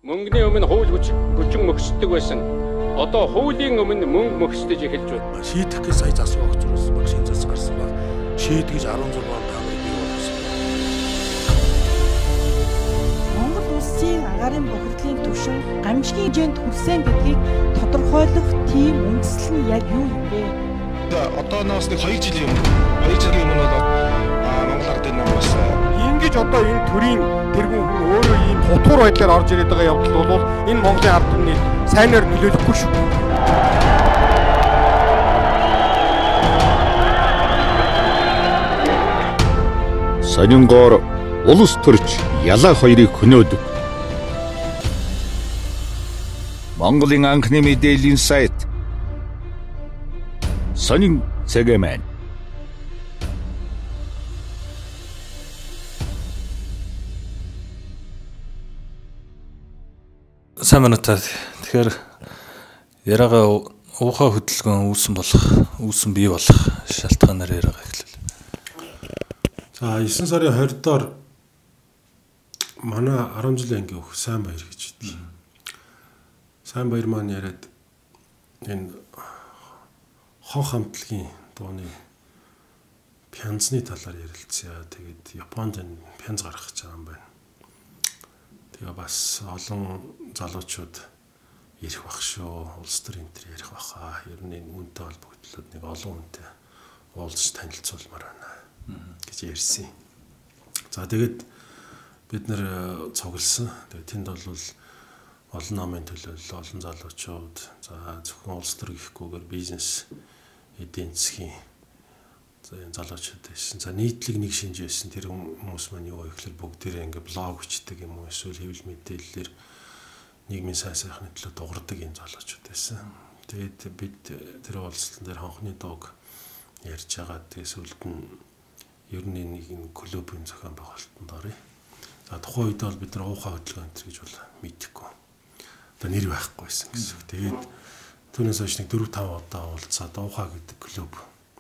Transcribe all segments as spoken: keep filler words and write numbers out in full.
Мөнгөний өмнө хууль хүчин мөхсдөг байсан. Одоо хуулийн өмнө мөнгө мөхсдөж эхэлж байна. Шийдэх гэж сая засвар өгч байсан баг шинэ засаг гарсан баг. Шийдгэж арван зургаан таамаг бий болсон. Монгол улсын агаарын бохирдлын түвшин гамшигын хэмжээнд хүрсэн гэдгийг тодорхойлох тийм үндэслэл нь яг юу юм бэ? Одооноос нэг хоёр жилийн өмнө хоёр жилийн өмнө бол Монгол Ардын намаас ингэж одоо энэ төрийн тэргүүн хүн өөрөө ийм хутуур байдлаар орж ирээд байгаа явдал бол энэ Монголын ард түмний сайнаар нөлөөлөхгүй шүү. Сонингоор улс төрч ялаа хоёрыг хөнөөдөг. Монголын анхны мэдээллийн сайт Сонин цэгэмен. Сайн байна уу та. Тэгэхээр яриагаа уухай хөдөлгөөн үүсэн болох, үүсэн бий болох шалтгаанаар яриагаа эхлэв. За девять сарын двадцать-оор манай арван жилийн анги өх сайн баяр гэж хэлдэг. Сайн баяр маань яриад энэ хон хамтлагийн дууны пянзны талаар ярилцъя. Тэгээд Японд энэ пянз гаргах гэж байгаа юм байна. Тэгээ бас олон залуучууд ирэх бах шүү. Улс төр энэ төр ярих баха. Ер нь энэ үнтэй холбогдлоод нэг олон үнтэй уулзч танилцуулмаар байна гэж ярьсан. За тэгээд бид нэр цугласан. Тэгээд тэнд бол олон намын төлөөлөл, олон залуучууд, за зөвхөн улс төр гэхгүйгээр бизнес, эдийн засгийн энэ залуучууд байсан. За нийтлэг нэг шинж байсан. Тэр хүмүүс маань юу гэхээр бүгдээрээ ингээ блог бичдэг юм уу, эсвэл хэвлэл мэдээллээр нийгмийн сайн сайхны төлөө дуурдаг юм залуучууд байсан. Тэгээд бид тэр уулзалтан дээр хонхны дууг ярьж байгаа. Тэгээд сүлд нь ер нь нэг энэ клубын зохион байгуулалтанд орё. За тухайн үед бол бид нар уухай хөдөлгөөн гэж бол мэдэхгүй. Одоо нэр байхгүй байсан гэсэн. Тэгээд түүнээс хойш нэг дөрөв таван удаа уулзаад уухай гэдэг клуб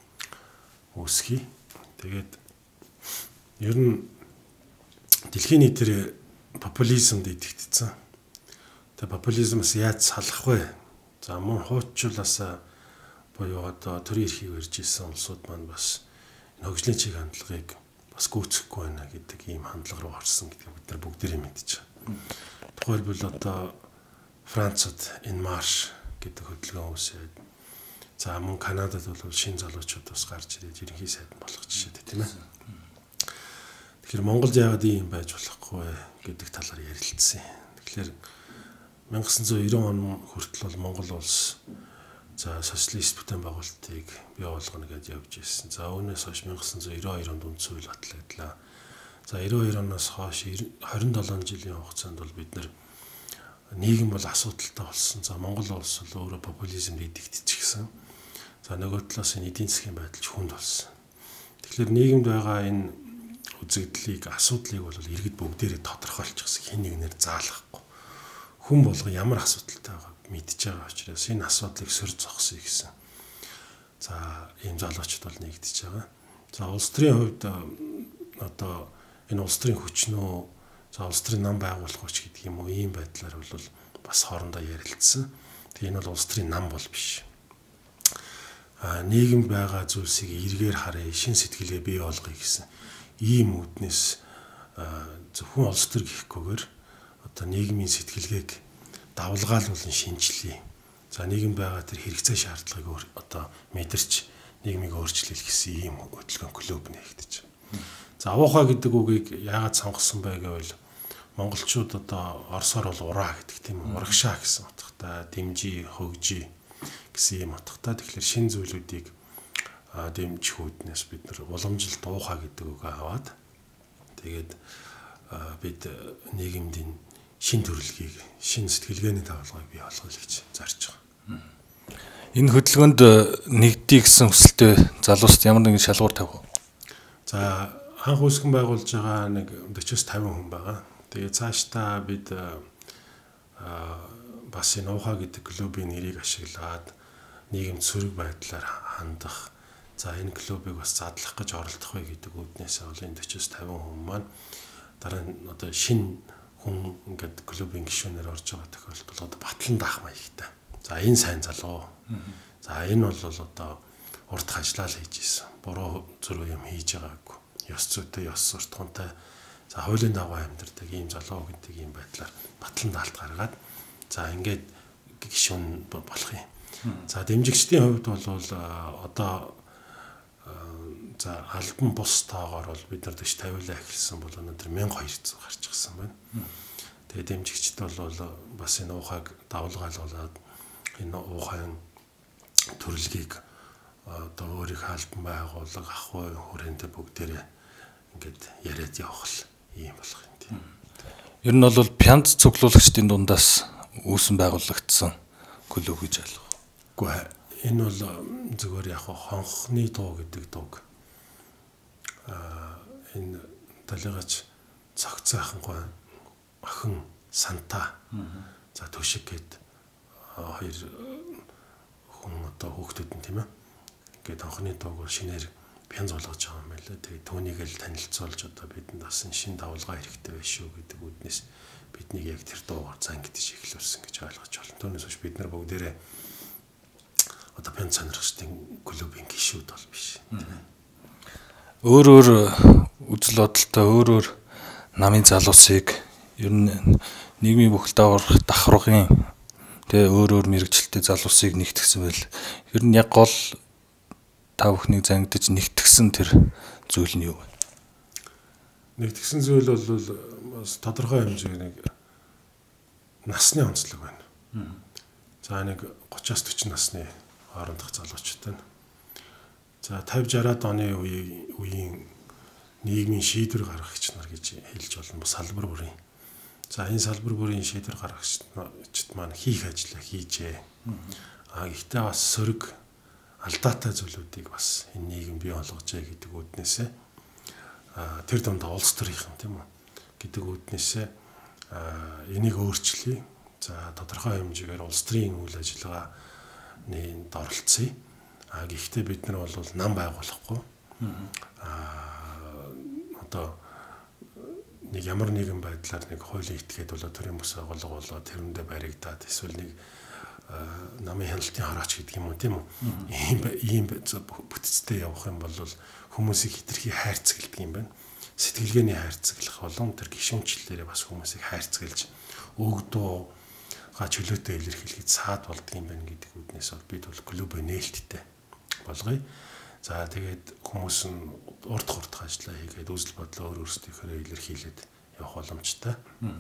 үүсгий. Тэгээд ер нь дэлхийн нийтээр популизмд итгэгдсэн. Тэгээд популизмаас яаж салах вэ? За мөн хуучуулаас буюу одоо төрийн эрхийг барьж ирсэн улсууд маань бас энэ хөгжлийн чиг хандлагыг бас гүйцэхгүй байна гэдэг ийм хандлага руу орсон гэдгийг бид нар бүгдээрээ мэдж байгаа. Тухайлбал одоо Францад энэ марш гэдэг хөдөлгөөн үүсээд, за мөн Канадад бол шинэ залуучууд бас гарч ирээд ерөнхий сайд болох жишээтэй тийм ээ. Тэгэхээр Монголд яагаад ийм байж болохгүй гэдэг талаар ярилцсан. Тэгэхээр 천구 백구십구 он хүртэл бол Монгол улс за социалист бүтээн байгуулалтыг бий болгоно гэж явж ирсэн. За үүнээс хойш 천구 백구십two онд үндсэн хууль батлагдлаа. За ninety-two оноос хойш twenty-seven жилийн хугацаанд бол бид нар нийгэм бол асуудалтай болсон. За Монгол улс бол өөрөө популизмд идэвхжчихсэн. За нөгөө талаас энэ эдийн засгийн байдал ч хүнд болсон. Тэгэхээр нийгэмд байгаа энэ үзэгдлийг, асуудлыг бол иргэд бүгдээрээ тодорхойлчихсан. Хэн нэгнээр заалахгүй. Хүн болго ямар асуудалтай байгааг мэдж байгаа учраас энэ асуудлыг сөр зогсоё гэсэн. За ийм залуучууд бол нэгдэж байгаа. За улс төрийн хувьд одоо энэ улс төрийн хүчнөө, за улс төрийн нам байгуулах хүч гэдэг юм уу, ийм байдлаар бол бас хоорондоо ярилцсан. Тэгээ энэ бол улс төрийн нам бол биш. А нийгэмд байгаа зүйлсийг эргээр харъя, шин сэтгэлгээ бий болгоё гэсэн ийм үүднээс зөвхөн улс төр гэхгүйгээр одоо нийгмийн сэтгэлгээг давлгаалуулан шинжилье. За нийгэмд байгаа тэр хэрэгцээ шаардлагыг одоо мэдэрч нийгмийг өөрчлөх гэсэн ийм хөдөлгөөн клуб нэгдэж байна. За уухай гэдэг үгийг яагаад сонгосон бэ гэвэл монголчууд одоо орсоор бол ураа гэдэг тийм үү, урагшаа гэсэн утгатай, дэмжи, хөгжи гэсэн юм утгатай. Тэгэхээр шин зүйлүүдийг дэмжих үүднээс бид нар уламжилт уухай гэдэг үгийг аваад тэгээд бид нийгэмд шин төрөлхийг, шин сэтгэлгээний давалгааг бий болгоё гэж зарж байгаа. Энэ хөдөлгөөнд нэгдий гэсэн хүсэлтэй залуучд ямар нэгэн шалгуур тавих уу? За анх үүсгэн байгуулж байгаа нэг forty-five хүн байгаа. Тэгээ цаашдаа бид бас энэ уухай гэдэг клубын нэрийг ашиглаад нийгэмд сөрөг байдлаар хандах, за энэ клубыг бас задлах гэж оролдох вэ гэдэг үүднээс бол энэ forty-five хүн маань дараа нь одоо шинэ хүн ингээд клубын гишүүнээр орж байгаа тохиолдол одоо батлан даах маягтай. За энэ сайн залуу. За энэ бол одоо урд ажиллаа л хийж ийсэн. Буруу зүрх юм хийж байгаагүй. Ёс зүйтэй, ёс суртахуунтай. За хуулийн дагуу амьдардаг ийм залуу гэдэг ийм байдлаар батлан даалт гаргаад за ингээд гишүүн болох юм. За дэмжигчдийн хувьд бол одоо за альбом бус тоогоор бол бид нар дэш тавиулаа эхэлсэн бол өнөөдөр мянга хоёрцоо гарч ирсэн байна. Тэгээ дэмжигчд бол бас энэ уухайг давлгаалуулаад энэ уухайн төрлөгийг одоо өөрийнхөө альбом байгууллага ахуй хүрээндээ бүгдээрээ ингээд яриад явах юм болох юм тийм. Ер нь бол пянц цуглуулагчдын дундаас үүсэн байгуулагдсан клуб гэж ойлгох. Гэхдээ энэ бол зүгээр яг хонхны дуу гэдэг дууг а энэ талигач цогцоохон охин санта за төшиг гээд хоёр хүн одоо хүүхдүүд нь тийм ээ ингээд хонхны дууг шинээр пянз болгож байгаа юм байна лээ. Тэгээ түүнийг л танилцуулж одоо бидэнд бас шин давлгаа хэрэгтэй байх шүү гэдэг үднээс биднийг яг тэр дуугаар зан гэдэж эхлүүлсэн гэж ойлгож байна. Түүнээс биш бид нар бүгдээрээ одоо пянз сонирхчдын клубын гишүүд бол биш. Өөр өөр үзэл бодолтой өөр өөр намын залуусыг ер нь нийгмийн бүхэл дагавар давхаргын тэгээ өөр өөр мэрэгчлэлтэй залуусыг нэгтгэсэн байл. Ер нь яг гол та бүхнийг зангидж нэгтгэсэн тэр зүйл нь юу вэ? Нэгтгэсэн зүйл бол бас тодорхой хэмжээний нэг насны онцлог байна. За нэг гураваас дөрвөн насны хоорондох залуучтай. За тавьж шестьдесят оны үеийн нийгмийн шийдвэр гаргагч нар гэж хэлж болно. Салбар бүрийн. За энэ салбар бүрийн шийдвэр гаргагчид маань хийх ажлаа хийжээ. А гэхдээ бас сөрөг алдаатай зүйлүүдийг бас энэ нийгэм бий болгожээ гэдэг үднээсээ а тэр дунд улс төрийнхэн тийм үү гэдэг үднээсээ энийг өөрчлөе. За тодорхой хэмжээгээр улс төрийн үйл ажиллагааны оролцъё. А гэхдээ бид нар бол нам байгуулахгүй. А одоо нэг ямар нэгэн байдлаар нэг хуулийн этгээд болоо төрийн бус байгууллага болоо тэрэндээ баригдаад эсвэл нэг намын хяналтын хараач гэдэг юм уу тийм үү ийм ийм бүтцтэй явах юм бол хүмүүсийг хитрхи хайрцагладаг юм байна. Сэтгэлгээний хайрцаглах болон тэр гишүүнчлэлээрээ бас хүмүүсийг хайрцаглаж өгдөөга чөлөөтэй илэрхийлэхэд саад болдго юм байна гэдэг үднээс бол бид бол клубын нээлттэй болгоё. За тэгээд хүмүүс нь урд хурдх ажиллаа хийгээд үзэл бодлоо өөр өөрсдийнхөө илэрхийлээд явах боломжтой.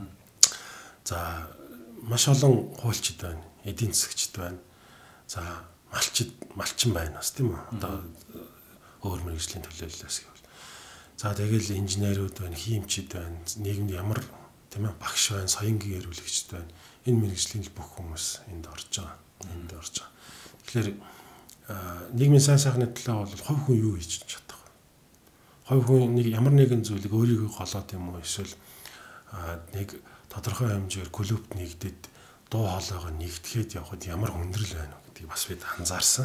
За маш олон хуульчид байна, эдийн засагчд байна. За малчид, малчин байна бас тийм үү? Одоо өөр мэргэжлийн төлөөллөөс гэвэл. За тэгэл инженерүүд байна, хиймчид байна, нийгэмд ямар тийм ээ багш байна, соёнгийн эрүүлэгчд байна. Энэ мэргэжлийн бүх хүмүүс энд орж байгаа. Энд орж байгаа. Тэгэхээр нийгмийн сайн сайхны төлөө бол хувь хүн юу хийж чадах вэ? Хувь хүн нэг ямар нэгэн зүйлийг өөрийгөө голоод юм уу эсвэл нэг тодорхой хэмжээгээр клубт нэгдээд дуу хоолойгоо нэгтгэхэд явхад ямар хүндрэл байна вэ гэдгийг бас бид анзаарсан.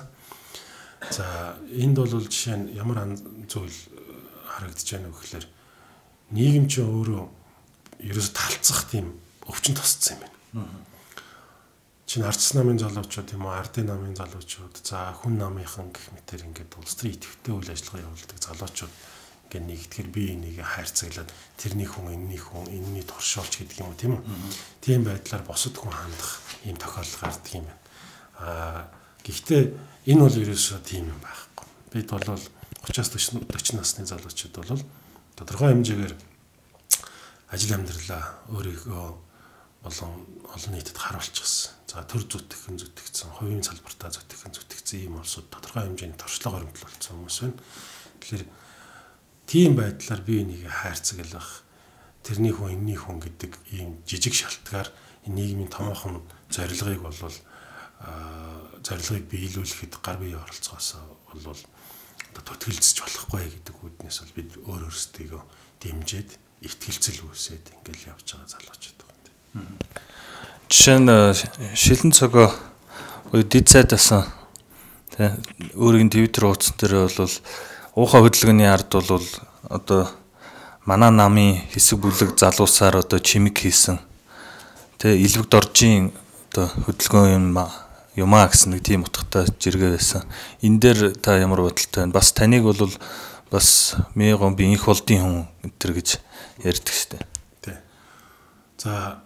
За энд бол жишээ нь ямар зүйл харагдаж байна вэ гэхээр нийгэм чинь өөрөө ерөөс талцах тийм өвчин тосцсон юм байна. Чин ардс намын залуучууд юм уу, ардын намын залуучууд, за хүн намынхан гэх мэтэр ингээд улс төрийн идэвхтэй үйл ажиллагаа явуулдаг залуучууд ингээд нэгтгэр бие энийг хайрцаглаад тэрний хүн, энэний хүн, энэний туршуулч гэдэг юм уу тийм үү? Тийм байдлаар босод хүн хандах ийм тохиолдол гардаг юм байна. Аа гэхдээ энэ бол ерөөсөө тийм юм байхгүй. Бид бол гураваас дөрвөн насны залуучууд бол тодорхой хэмжээгээр ажил амьдралаа өөрийгөө болон олон нийтэд харуулчихсан. За төр зүтгэн зүтгэсэн, хувийн салбартаа зүтгэн зүтгэсэн ийм улсууд тодорхой хэмжээний туршлага оромтол болсон хүмүүс байна. Тэгэхээр тийм байдлаар би энийг хайрцаглах, тэрний хүн, энэний хүн гэдэг ийм жижиг шалтгаар нийгмийн томоохон зорилгыг бол зорилгыг биелүүлэхэд гар бие оролцоосоо бол одоо төтгөлцөж болохгүй гэдэг үднээс бол бид өөр өөрсдийгөө дэмжиж, итгэлцэл үүсээд ингээл явж байгаа залуучууд байна. Жишээ нь шилэн цогоо дид сайдасан тэ өөрийн Твиттер хуудсан дээр бол уухай хөдөлгөөний ард бол одоо манай намын хэсэг бүлэг залуусаар одоо чимэг хийсэн. Тэгээ Илвэг доржийн одоо хөдөлгөөн юм юмаа гэсэн нэг тийм утгатай жиргээ байсан. Энэ дээр та ямар бодолтой байна? Бас таныг бол бас мегон би инх болдын хүн энэ гэж ярьдаг штэ. Тий. За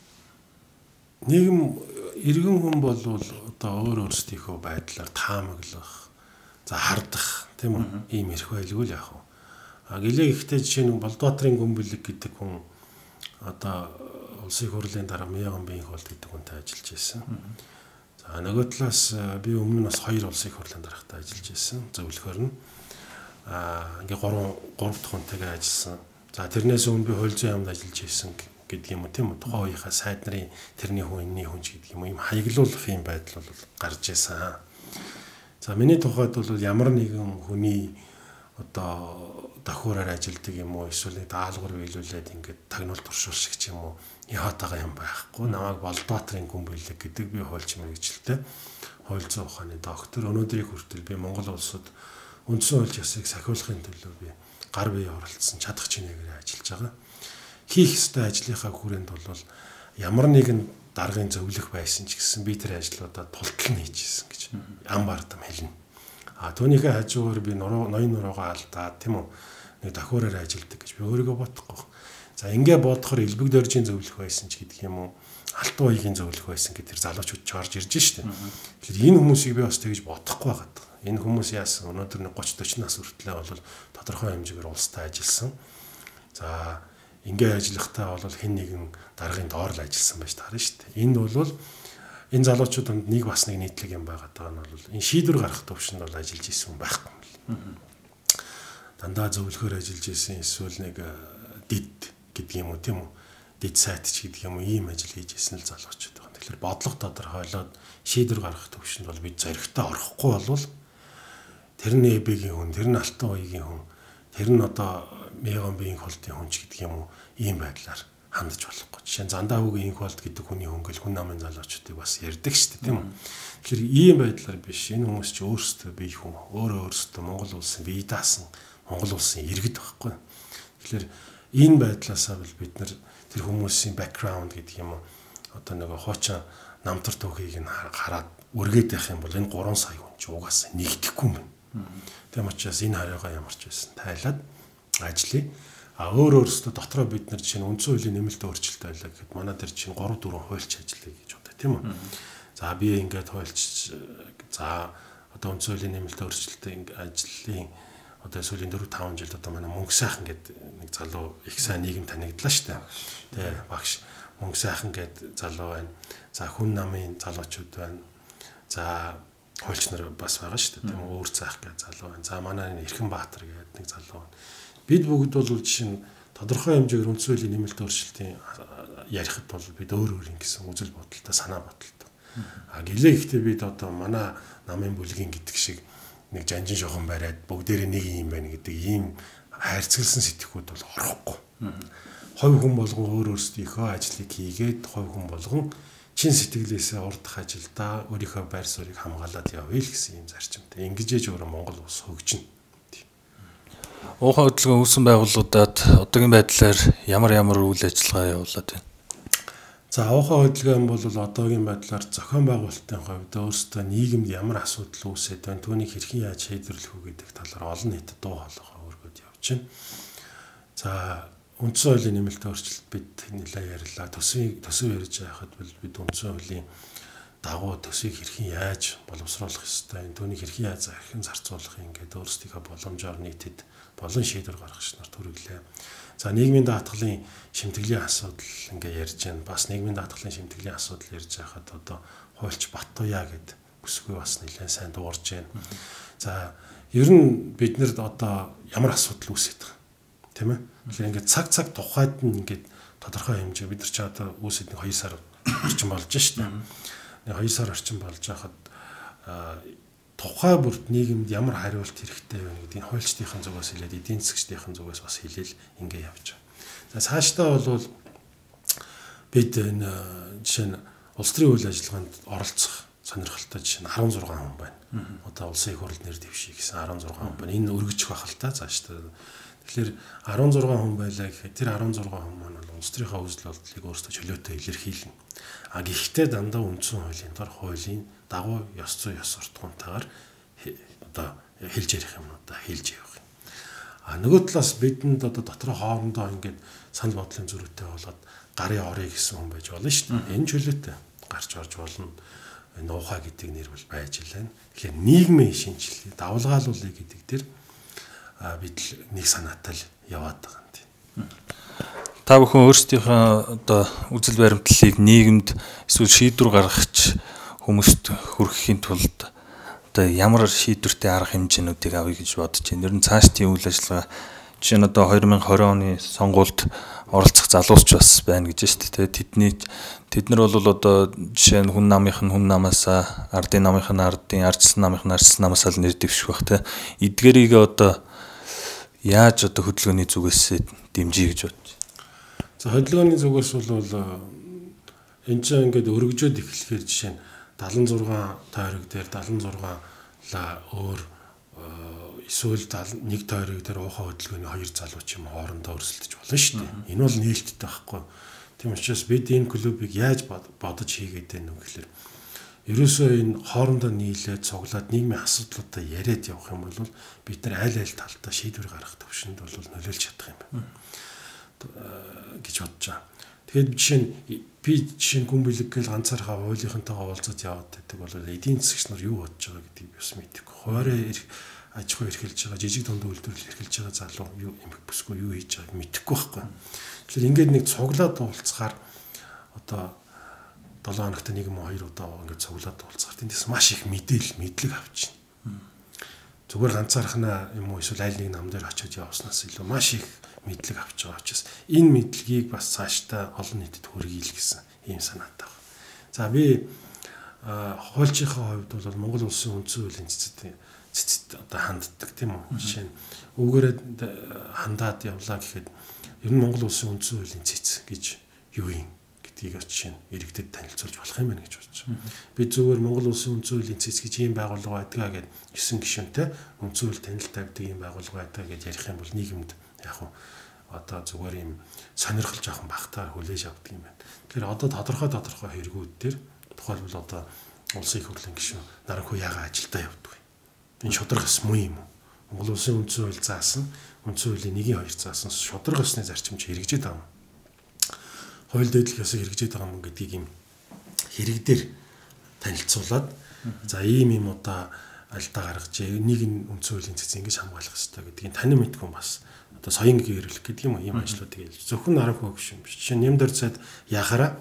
нийгэм иргэн хүн бол одоо өөр өөрсдийнхөө байдлаар таамаглах, за хардах тийм үү? Ийм ирэх байлгүй л яах вэ? А гэлээ ихтэй жишээ нь Болдбаатрын гүнбэлэг гэдэг хүн одоо улсын хурлын дараа мегон би инх болд гэдэг хүнтэй ажиллаж байсан. За нөгөө талаас би өмнө нь бас хоёр улсын хурлын даргатай ажиллаж байсан. Зөвлөхөр нь аа ингээ гурван гурав дахь хүнтэйгээ ажилласан. За тэрнээс өмнө би хууль зүйн яамд ажиллаж байсан гэдэг юм уу тийм үү? Тухайн үеийнхээ сайд нарын тэрний хүн энэний хүн ч гэдэг юм уу ийм хаяглуулах юм байдал бол гарч ирсэн. За миний тухайд бол ямар нэгэн хүний одоо дахиураар ажилдаг юм уу эсвэл нэг даалгавар биелүүлээд ингээд тагнуул туршуулах ч юм уу яатаага юм байхгүй. Намайг Болдбаатрын гүнбэлэг гэдэг би хуульч мэргэжилтэй хууль зүйн ухааны доктор. Өнөөдрийг хүртэл би Монгол улсад үндсэн хууль ёсыг сахиулахын төлөө би гар бие оролцсон чадах чинээгээр ажиллаж байгаа. Хийх ёстой ажлынхаа хүрээнд бол ямар нэгэн даргын зөвлөх байсан ч гэсэн би тэр ажлуудаа тултал нь хийжсэн гэж ам бардам хэлнэ. А түүнийхээ хажуугаар би ноён нуруугаа алдаад тийм үү нэг дахиураар ажилдаг гэж би өөрийгөө бодохгүй. За ингээ бодохоор Илбэг доржийн зөвлөх байсан ч гэдэг юм уу Алтан уугийн зөвлөх байсан гэдэг тэр залуучууд ч орж ирж штэ. Тэгэхээр энэ хүмүүсийг би бас тэгж бодохгүй байгаад. Энэ хүмүүс яасан өнөөдөр нэг гуч дөрвөн нас хүртлээр бол тодорхой хэмжээгээр улстай ажилласан. За ингээ ажиллахтаа бол хэн нэгэн даргын доор л ажилласан байж таарна штэ. Энд бол энэ залуучуудад нэг бас нэг нийтлэг юм байгаад байгаа нь бол энэ шийдвэр гаргах төвшөнд бол ажиллаж исэн хүн байхгүй юм л. Дандаа зөвлөхөр ажиллаж исэн эсвэл нэг дид гэдэг юм уу тийм үү? Дид сайт ч гэдэг юм уу ийм ажил хийж исэн л залуучууд байгаа. Тэгэхээр бодлого тодорхойлоод шийдвэр гаргах төвшөнд бол бид зоригтой орохгүй болвол тэр нь эбигийн хүн, тэр нь Алтан уугийн хүн, тэр нь одоо мегон биеийн холдын хүн ч гэдэг юм уу ийм байдлаар хандж болохгүй. Жишээ нь Зандаа хүүгийн инх болд гэдэг хүний хөнгөл хүн намын залуучуудыг бас ярьдаг шүү дээ тийм үү. Тэгэхээр ийм байдлаар биш. Энэ хүмүүс ч өөрсдөө бие хүн, өөрөө өөрсдөө Монгол улсын бие даасан Монгол улсын иргэд байхгүй. Тэгэхээр энэ байдлаасаа бол бид нар тэр хүмүүсийн бэкграунд гэдэг юм уу одоо нэг хуучин намтар түүхийг нь хараад үргээд явах юм бол энэ гурван сая хүн ч угаасаа нэгдэхгүй юм байна. Тийм учраас энэ хариугаа ямар ч байсан тайлаад ажлыг а өөр өөрсдөө дотроо бид нар чинь үндсэн хуулийн нэмэлт өөрчлөлт байлаа гэхэд манай дээр чинь гурав дөрвөн хуульч ажиллая гэж бодоо тийм үү. За би ингээд хуульч за одоо үндсэн хуулийн нэмэлт өөрчлөлтийн ажлын одоо сүүлийн дөрвөн таван жилд одоо манай мөнгө сайхан гэдэг нэг залуу их сайн нийгэм танигдлаа шүү дээ. Тэ багш мөнгө сайхан гэдэг залуу байна. За хүн намын залуучууд байна. За хуульч нар бас байгаа шүү дээ. Тийм өөр цаах гэдэг залуу байна. За манай Эрхэн Баатар гэдэг нэг залуу байна. Бид бүгд бол жишээ нь тодорхой хэмжээгээр үндсэн хуулийн нэмэлт өөрчлөлтийн ярихад бол бид өөр өөр юм гэсэн үзэл бодолтой санаа бодолтой. А гэлээ ихтэй бид одоо манай намын бүлгийн гэдэг шиг нэг жанжин шохон бариад бүгдээрээ нэг юм байна гэдэг ийм хайрцагсан сэтгэхүйд бол орохгүй. Ховь хүн болгон өөр өөрсдийнхөө ажлыг хийгээд ховь хүн болгон чин сэтгэлээсээ урдах ажилдаа өөрийнхөө байр суурийг хамгаалаад явъя л гэсэн юм зарчимтай. Ингэж ээж өөрөө Монгол улс хөгжинэ. Уухай хөдөлгөөн үүсгэн байгууллагуудад одоогийн байдлаар ямар ямар үйл ажиллагаа явуулаад байна? За уухай хөдөлгөөн бол одоогийн байдлаар зохион байгуулалтын хувьд өөрсдөө нийгэмд ямар асуудал үүсээд байна, түүнийг хэрхэн яаж шийдвэрлэх үү гэдэг талаар олон нийтэд дуу хоолойгоо өргөд явж байна. За үндсэн хуулийн нэмэлт өөрчлөлт бид нэлээд ярьлаа. Төсвийг төсөв ярьж байхад бол бид үндсэн хуулийн дагуу төсвийг хэрхэн яаж боловсруулах ёстой, түүнийг хэрхэн яаж хэрхэн зарцуулах юм гэдэг өөрсдийнхөө боломжоор нийтэд болон шийдвэр гаргагч нарт хүргэлээ. За нийгмийн даатгалын шимтгэлийн асуудал ингээ ярьж байна. Бас нийгмийн даатгалын шимтгэлийн асуудал ярьж байхад одоо хуульч Баттуяа гэдэг бүсгүй бас нэлээд сайн дуурж байна. За ер нь биднэрд одоо ямар асуудал үүсэж байгаа тийм ээ. Тэгэхээр ингээ цаг цаг тухайд нь ингээ тодорхой хэмжээ бид нар ч одоо үүсэд нэг хоёр сар орчим болж штэ. Нэг хоёр сар орчим болж байхад тухай бүрт нийгэмд ямар хариулт хэрэгтэй вэ гэдгийг хуульчдын зүгээс хэлээд эдийн засгчдын зүгээс бас хэлээл ингээ явж байгаа. За цаашдаа бол бид энэ жишээ нь улс төрийн үйл ажиллагаанд оролцох сонирхолтой жишээ нь арван зургаан хүн байна. Одоо улсын их хурлд нэр дэвших гэсэн арван зургаан хүн байна. Энэ өргөжих байх л та цаашдаа. Тэгэхээр арван зургаан хүн байлаа гэхэд тэр арван зургаан хүн маань улс төрийнхөө үзэл бодлыг өөрсдөө чөлөөтэй илэрхийлнэ. А гэхдээ дандаа үндсэн хуулийн дор хуулийн дагуу ёс зүй ёс суртахуунтайгаар одоо хэлж ярих юмудаа хэлж явах юм. А нөгөө талаас бидэнд одоо дотроо хоорондоо ингээд санал бодлын зөрүүтэй болоод гарын орё гэсэн хүн байж болно шүү дээ. Энэ чөлөөтэй гарч орж болно. Энэ ухаа гэдэг нэр бол байж лээ. Тэгэхээр нийгмийн шинжилгээ, давалгаалуулъя гэдэг дээр бид нэг санаатай л яваад байгаа юм тийм. Та бүхэн өөрсдийнхөө одоо үзэл баримтлалыг нийгэмд эсвэл шийдвэр гаргахч хүмүүст хүргэхийн тулд одоо ямар шийдвэртэй арга хэмжээнүүдийг авъя гэж бодож байна. Ер нь цаашдын үйл ажиллагаа жишээ нь одоо две тысячи двадцать оны сонгуульд оролцох залуусч бас байна гэж байна шүү дээ. Тэдний тэд нар бол одоо жишээ нь хүн намынх нь хүн намаасаа, ардын намынх нь ардын, ардсан намынх нь ардсан намаасаа л нэр дэвших бах те. Эдгээрийг одоо яаж одоо хөдөлгөөний зүгээс дэмжиж гэж бодож байна. За хөдөлгөөний зүгээс бол энэ чинь ингээд өргөжөөд эхлэхээр жишээ нь седемдесет и шесть тойрог дээр седемдесет и шесть ла өөр эсвэл нэг тойрог дээр уухай хөдөлгөөний хоёр залууч юм хоорондоо өрсөлдөж болно шүү дээ. Энэ бол нээлттэй байхгүй. Тийм учраас бид энэ клубыг яаж бодож хийгээд байна вэ гэхээр ерөөсөө энэ хоорондоо нийлээд цуглаад нийгмийн асуудлуудаа яриад явах юм бол бид нар аль аль талдаа шийдвэр гаргах төвшөнд бол нөлөөлж чадах юм байна гэж бодож байгаа. Тэгээд жишээ нь би жишээ нь гүн бэлэг гэл ганцаархаа хуулийнхантайгаа уулзаж яваад байдаг бол эдийн засагч нар юу бодож байгаа гэдгийг би бас мэдэхгүй. Хоорой аж ахуй эрхэлж байгаа, жижиг дунд үйлдвэрлэл эрхэлж байгаа залуу юу эмх бүсгүй юу хийж байгааг мэдэхгүй байхгүй. Тэгэхээр ингээд нэг цуглаад уулзахаар одоо долоо хоногт нэг юм хоёр удаа ингээд цуглаад уулзахаар тэндээс маш их мэдээлэл мэдлэг авчихна. Зүгээр ганцаархнаа юм уу эсвэл аль нэг нам дээр очиж явснаас илүү маш их мэдлэг авч байгаа учраас энэ мэдлэгийг бас цаашдаа олон нийтэд хүргэе л гэсэн ийм санаатай байна. За би хуульчийнхаа хувьд бол Монгол улсын үндсэн хуулийн цэцэд цэцэд одоо ханддаг тийм үү. Жишээ нь үүгээрээ хандаад явлаа гэхэд ер нь Монгол улсын үндсэн хуулийн цэц гэж юу юм гэдгийг жишээ нь иргэдэд танилцуулж болох юм байна гэж бодож байна. Би зүгээр Монгол улсын үндсэн хуулийн цэц гэж ийм байгууллага байдгаа гэд есөн гишүүнтэй үндсэн хууль танил тавьдаг ийм байгууллага байдгаа гэж ярих юм бол нийгэмд яг хуу одоо зүгээр юм сонирхол жоохон багтаар хүлээж авдаг юм байна. Тэгэхээр одоо тодорхой тодорхой хэрэгүүд дээр тухайлбал одоо улсын их хурлын гишүүн Наранхуй яага ажилдаа явдаг. Энэ шударга ёс муу юм уу? Монгол улсын үндсэн хууль заасан, үндсэн хуулийн нэгin хоёр заасан шударга ёсны зарчимч хэрэгжээд байгаа юм. Хууль дэдлэх ёсыг хэрэгжээд байгаа юм гэдгийг юм хэрэг дээр танилцуулаад за ийм юм удаа алдаа гаргаж нэг нь үндсэн хуулийн цэцэн ингэж хамгаалах хэрэгтэй гэдгийг тань мэдгүй бас одоо соён гэрэлэх гэдэг юм уу ийм ажлуудыг хийж зөвхөн Наранхуй биш юм биш. Жишээ нь Нямдар цайд яхаараа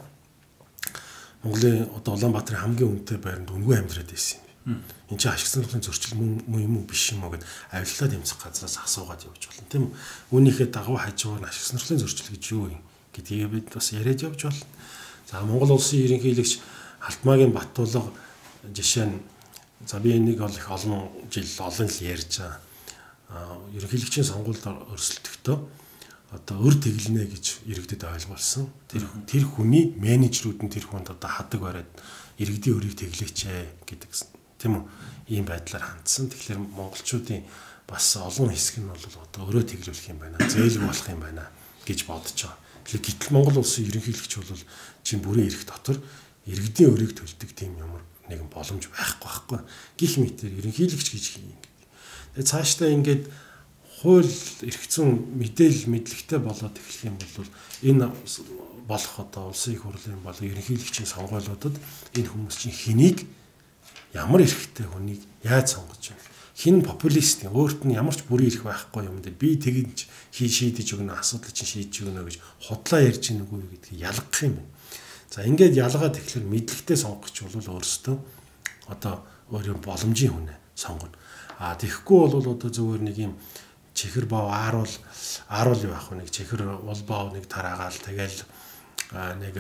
Монголын одоо Улаанбаатарын хамгийн үнэтэй байранд үнгүй амьдраад байсан юм. Энд чинь ашиг сонирхлын зөрчил мөн юм уу биш юм уу гэд авилалаа дэмжих газраас асуугаад явж болно тийм үү. Үүнийхээ дагуу хажуугаар ашиг сонирхлын зөрчил гэж юу юм гэдгийг бид бас яриад явж болно. За Монгол улсын ерөнхийлөгч Алтмаагийн Баттулга жишээ нь за би энийг бол их олон жил олон л ярьж байгаа. Ерөнхийлөгчийн сонгуульд өрсөлдөхдөө одоо өр тэглэнэ гэж иргэдэд ойлгуулсан. Тэр тэр хүний менежерүүд нь тэр хүнд одоо хадаг бариад иргэдийн өрийг тэглээч гэдэг тийм үү? Ийм байдлаар хандсан. Тэгэхээр монголчуудын бас олон хэсэг нь бол одоо өрөө тэглүүлэх юм байна. Зээлг болох юм байна гэж бодож байгаа. Тэгэхээр гэтэл Монгол улсын ерөнхийлөгч бол чинь бүрэн эрх дотор иргэдийн өрийг төлдөг тийм ямар нэгэн боломж байхгүй байхгүй. Гэх мэтээр ерөнхийлөгч гэж юм. Тэгээ цаашдаа ингээд хууль эрх зүйн мэдээлэл мэдлэгтэй болоод эхлэх юм бол энэ болох одоо улсын их хурлын болон ерөнхийлөгчийн сонгуйлуудад энэ хүмүүс чинь хэнийг ямар эрхтэй хүнийг яаж сонгож байна? Хин популист өөрт нь ямар ч бүрийн эрх байхгүй юм дэ би тэгж хий шийдэж өгнө асуудал чинь шийдэж өгнө гэж худлаа ярьж ийн үгүй гэдгийг ялгах юм байна. За ингээд ялгаад эхлэхээр мэдлэгтэй сонгогч бол өөрсдөө одоо өөрийн боломжийн хүнээ сонгоно. А тэгэхгүй бол одоо зөвхөн нэг юм чихэр бав ааруул ааруул юу ах вэ нэг чихэр ул бав нэг тараагаал тэгэл нэг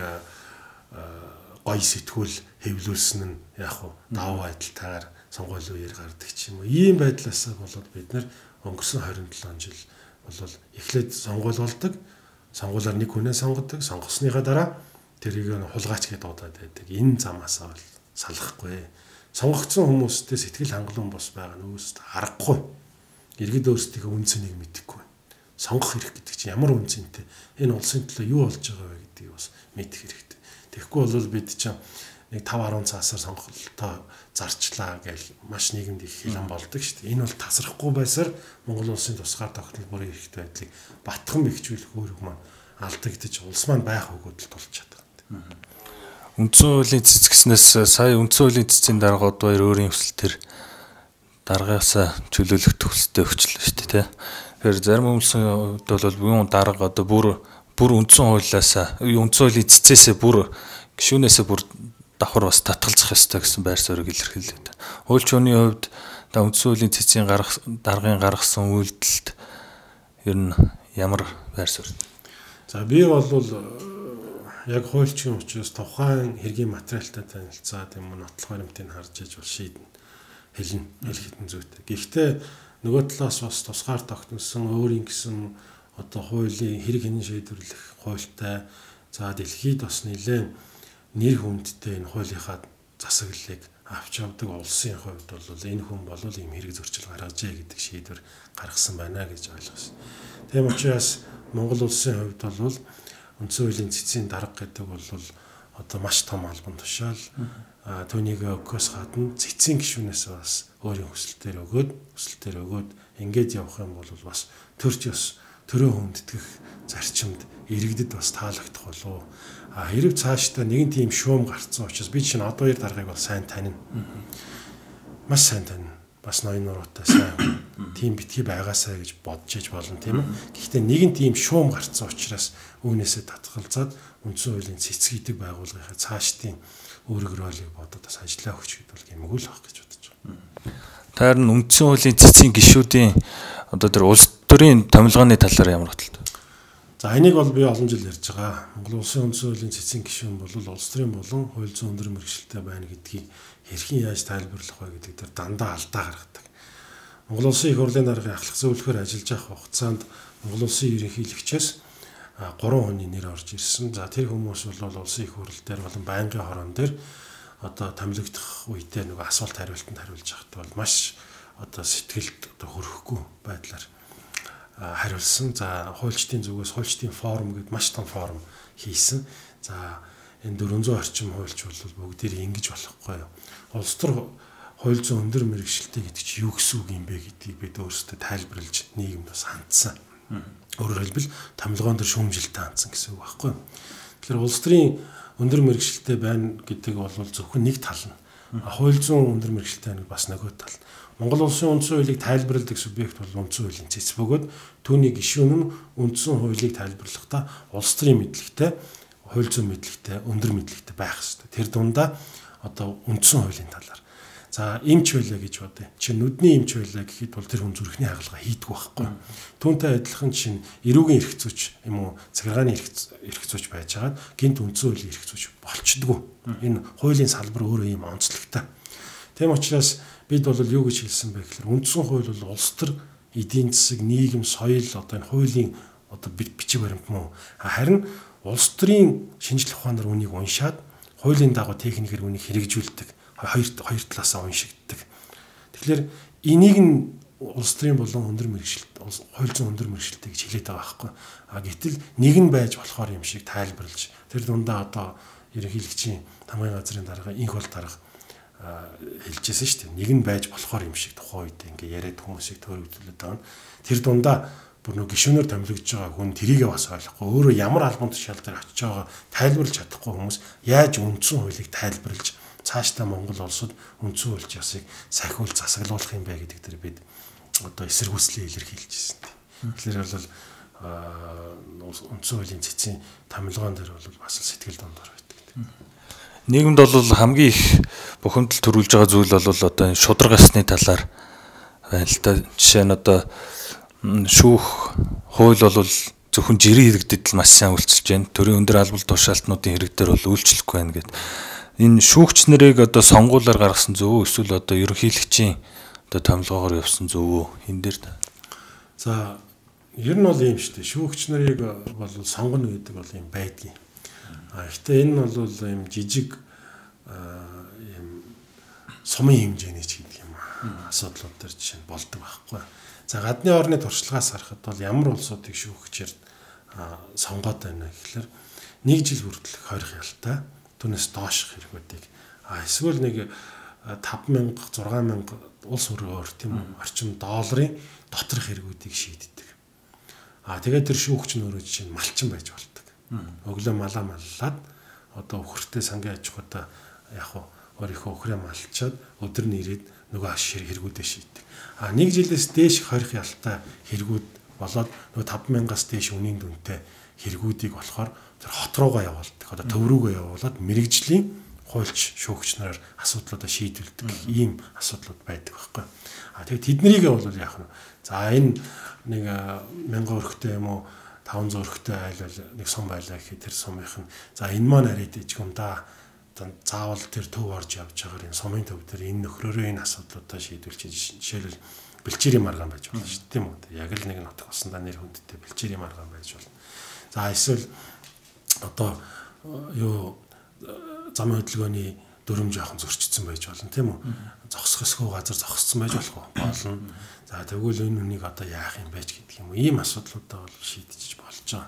гой сэтгүүл хэвлүүлсэн нь яг хуу даваа байдалтайгаар сонгуулийн үеэр гардаг ч юм уу. Ийм байдлаас болоод бид нар өнгөрсөн двадцать seven жил бол эхлээд сонгуул болдог. Сонгуулаар нэг хүнээ сонгодог. Сонгосныхаа дараа тэрийг нь хулгайч гэдээ дуудаад байдаг. Энэ замаас бол салахгүй. Сонгогдсон хүмүүстэй сэтгэл хангалуун бос байгаа нь үүст аргагүй. Иргэд өөрсдийнхөө үн цэнийг мэдэхгүй байна. сонгох хэрэг гэдэг чинь ямар үнцэнтэй энэ улсын төлөө юу болж байгаа вэ гэдгийг бас мэдэх хэрэгтэй. Тэгэхгүй бол бид чинь нэг five ten цаасаар сонголтоо зарчлаа гэж маш нийгэмд их хилэн болдог шүү дээ. Энэ бол тасрахгүй байсаар Монгол улсын тусгаар тогтмол бүрийн эрхт байдлыг батхан бэхжүүлэх үүрэг маань алдагдаж улс маань байх өгөөд л тулж чаддаг. Үндсэн хуулийн цэцгэснээс сая үндсэн хуулийн цэцгийн дарга одоо өөрийн хүсэлтээр даргаасаа чөлөөлөх төгсөлтөд өгчлөө шүү дээ. Тэгэхээр зарим хүмүүсийн хувьд бол юун дарга одоо бүр бүр үндсэн хуулиасаа үндсэн хуулийн цэцээсээ бүр гишүүнээсээ бүр давхар бас татгалзах ёстой гэсэн байр суурийг илэрхийлээд. Хуульчны хувьд та үндсэн хуулийн цэцгийн гарах даргын гаргасан үйлдэлд ер нь ямар байр суурь? За би бол яг хуульчийн учраас тухайн хэргийн материалтай танилцаад юм нотлох баримтыг харж иж бол шийднэ. Хэлнэ. Хэл хитэн зүйтэй. Гэхдээ нөгөө талаас бас тусгаар тогтносон өөрийн гэсэн одоо хуулийн хэрэг хянан шийдвэрлэх хуультай за дэлхийд бас нэлээд нэр хүндтэй энэ хуулийнхаа засаглалыг авч явдаг улсын хувьд бол энэ хүн бол ийм хэрэг зөрчил гаргажээ гэдэг шийдвэр гаргасан байна гэж ойлгосон. Тийм учраас Монгол улсын хувьд бол үндсэн хуулийн цэцгийн дарга гэдэг бол одоо маш том албан тушаал түүнийг өгөхөөс гадна цэцгийн гишүүнээс бас өөрийн хүсэлтээр өгөөд хүсэлтээр өгөөд ингээд явах юм бол бас төрч ёс төрөө хүндэтгэх зарчимд иргэдэд бас таалагдах болов. А хэрэг цаашдаа нэгэн тийм шуум гарцсан учраас би чинь одоо хоёр даргаыг бол сайн танина. Маш сайн танина. Бас ноён нуруутай сайн тийм битгий байгаасаа гэж бодож иж болно тийм үү. Гэхдээ нэгэн тийм шуум гарцсан учраас үүнээсээ татгалзаад үндсэн хуулийн цэцэг идэг байгууллагынхаа цаашдын өөрөг ролыг бодоод бас ажиллаа өгч гэдэг бол гэмгүй л байх гэж бодож байгаа. Тэр нь үндсэн хуулийн цэцгийн гишүүдийн одоо тэр улс төрийн томилгооны талаар ямар бодлоо? За энийг бол би олон жил ярьж байгаа. Монгол улсын үндсэн хуулийн цэцгийн гишүүн бол улс төрийн болон хууль зүйн өндөр мэргэжилтэй байна гэдгийг хэрхэн яаж тайлбарлах вэ гэдэг дээр дандаа алдаа гаргадаг. Монгол улсын их хурлын даргын ахлах зөвлөхөр ажиллаж явах хугацаанд Монгол улсын ерөнхийлөгчөөс гурван хүний нэр орж ирсэн. За тэр хүмүүс бол улсын их хурл дээр болон байнгын хорон дээр одоо томилогдох үедээ нөгөө асуулт хариултанд хариулж явахдаа бол маш одоо сэтгэлд одоо хөрөхгүй байдлаар хариулсан. За хуульчдын зүгээс хуульчдын форум гэдэг маш том форум хийсэн. За энэ дөрвөн зуун орчим хуульч бол бүгдээр ингэж болохгүй юу. Улс төр хууль зүйн өндөр мэргэжилтэй гэдэг чинь юу гэсэн үг юм бэ гэдгийг бид өөрсдөө тайлбарлаж нийгэмд бас хандсан. Өөрөөр хэлбэл томилгоон дээр шүүмжилтээ хандсан гэсэн үг байхгүй юу. Тэгэхээр улс төрийн өндөр мэргэжилтэй байна гэдэг бол зөвхөн нэг тал нь. Хууль зүйн өндөр мэргэжилтэй байна бас нөгөө тал. Монгол улсын үндсэн хуулийг тайлбарладаг субъект бол үндсэн хуулийн цэц бөгөөд түүний гишүүн нь үндсэн хуулийг тайлбарлахдаа улс төрийн мэдлэгтэй, хууль зүйн мэдлэгтэй, өндөр мэдлэгтэй байх ёстой. Тэр дундаа одоо үндсэн хуулийн талаар. За эмч байлаа гэж бодъё. Чи нүдний эмч байлаа гэхэд бол тэр хүн зүрхний хагалгаа хийдэг байхгүй. Түүнтэй адилхан чинь эрүүгийн эрх зүйч юм уу захиргааны эрх зүйч байж байгаа гинт үндсэн хуулийн эрх зүйч болчдгоо. Энэ хуулийн салбар өөрөө ийм онцлогтой. Тийм учраас бид бол юу гэж хэлсэн бэ гэхээр үндсэн хууль бол улс төр эдийн засаг, нийгэм, соёл одоо энэ хуулийн одоо бичиг баримт мөн. Харин улс төрийн шинжлэх ухаанаар үнийг уншаад хуулийн дагуу техникээр үнийг хэрэгжүүлдэг. Хоёр хоёр талаасаа уншигддаг. Тэгэхээр энийг нь улс төрийн болон өндөр мэргэжилт, хууль зүйн өндөр мэргэжилтэй гэж хэлээд байгаа байхгүй. А гэтэл нэг нь байж болохоор юм шиг тайлбарлаж тэр дундаа одоо ерөнхийлөгчийн тамгын газрын дарга инх бол дарга хэлжсэн шүү дээ. Нэг нь байж болохоор юм шиг тухайн үед ингээ яриад хүмүүсийг төөрөгдүүлээд байгаа. Тэр дундаа бүр нэг гишүүнээр томилогдож байгаа хүн тэрийгээ бас ойлгохгүй өөрөө ямар албан тушаал дээр очиж байгаа тайлбарлаж чадахгүй хүмүүс яаж үндсэн хуулийг тайлбарлаж цаашдаа Монгол улсад үндсэн хуульч ясыг сахиул засаглуулах юм бэ гэдэг дээр бид одоо эсэргүүцлээ илэрхийлж байна. Тэгэхээр бол үндсэн хуулийн цэцгийн томилгоон дээр бол бас сэтгэл дондор байдаг. Нийгэмд бол хамгийн их бухимдал төрүүлж байгаа зүйл бол одоо энэ шударга ёсны талаар байна л да. Жишээ нь одоо шүүх хууль бол зөвхөн жирийн иргэдэд л маш сайн үйлчилж байна. Төрийн өндөр албан тушаалтнуудын хэрэг дээр бол үйлчлэхгүй байна гэдэг. Энэ шүүгч нарыг одоо сонгуулаар гаргасан зөв үү эсвэл одоо ерөнхийлөгчийн одоо томилгоогоор явсан зөв үү энэ дээр та. За ер нь бол юм шүү дээ. Шүүгч нарыг бол сонгоно гэдэг бол юм байдгийн. А гэхдээ энэ нь бол юм жижиг юм сумын хэмжээний ч гэдэг юм асуудлууд төр жишээ нь болдог байхгүй. За гадны орны туршлагаас харахад бол ямар улсуудыг шүүгчээр сонгоод байна гэхэлэр нэг жил хүртэл хойрох ялтай түүнээс доош хэрэгүүдийг а эсвэл нэг тавь мянга зургаан мянга улс өрөөр тийм үү орчим долларын доторх хэрэгүүдийг шийддэг. А тэгээд тэр шүүгч нь өөрөө жишээ нь малчин байж болдог. Өглөө малаа маллаад одоо өхөртэй сангийн аж ахуйтай яг хуу өөрийнхөө өхрөө малчаад өдөр нь ирээд нөгөө ашиг хэрэгүүдээ шийддэг. А нэг жилээс дээш хорих ялтай хэрэгүүд болоод нөгөө тавь мянгаас дээш үнийн дүнтэй хэрэгүүдийг болохоор тэр хот руугаа явуулдаг. Одоо төв рүүгээ явуулаад мэрэгжлийн хуульч шүүгч нараар асуудлуудаа шийдвэрлэдэг ийм асуудлууд байдаг байхгүй. А тэгээд тэднэрийгээ бол яах вэ? За энэ нэг мянган өрхтэй юм уу таван зуун өрхтэй айл нэг сум байлаа гэхэд тэр сумынх нь за энэ маань арид иж юм да. Заавал тэр төв орж явж байгаа энэ сумын төв дээр энэ нөхрөөрөө энэ асуудлуудаа шийдвэрлэж жишээлбэл бэлчээрийн маргаан байж болно шүү дээ тийм үү. Яг л нэг нутаг усандаа нэр хүндтэй бэлчээрийн маргаан байж болно. За эсвэл одоо юу замын хөдөлгөөний дүрм жоохон зөрчигдсөн байж болно тийм үү. Зогсох эсхүү газар зогссон байж болох болно. За тэгвэл энэ үнийг одоо яах юм байж гэдэг юм уу. Ийм асуудлуудаа бол шийдэж болж байгаа.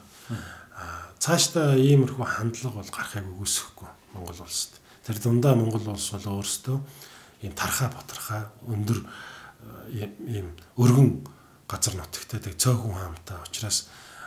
Аа цаашдаа иймэрхүү хандлага бол гарахыг үгүйсэхгүй Монгол улсад. Тэр дундаа Монгол улс бол өөрсдөө ийм тархаа боторхаа өндөр ийм өргөн газар нутагтай тэг цөөхөн хаамтай учраас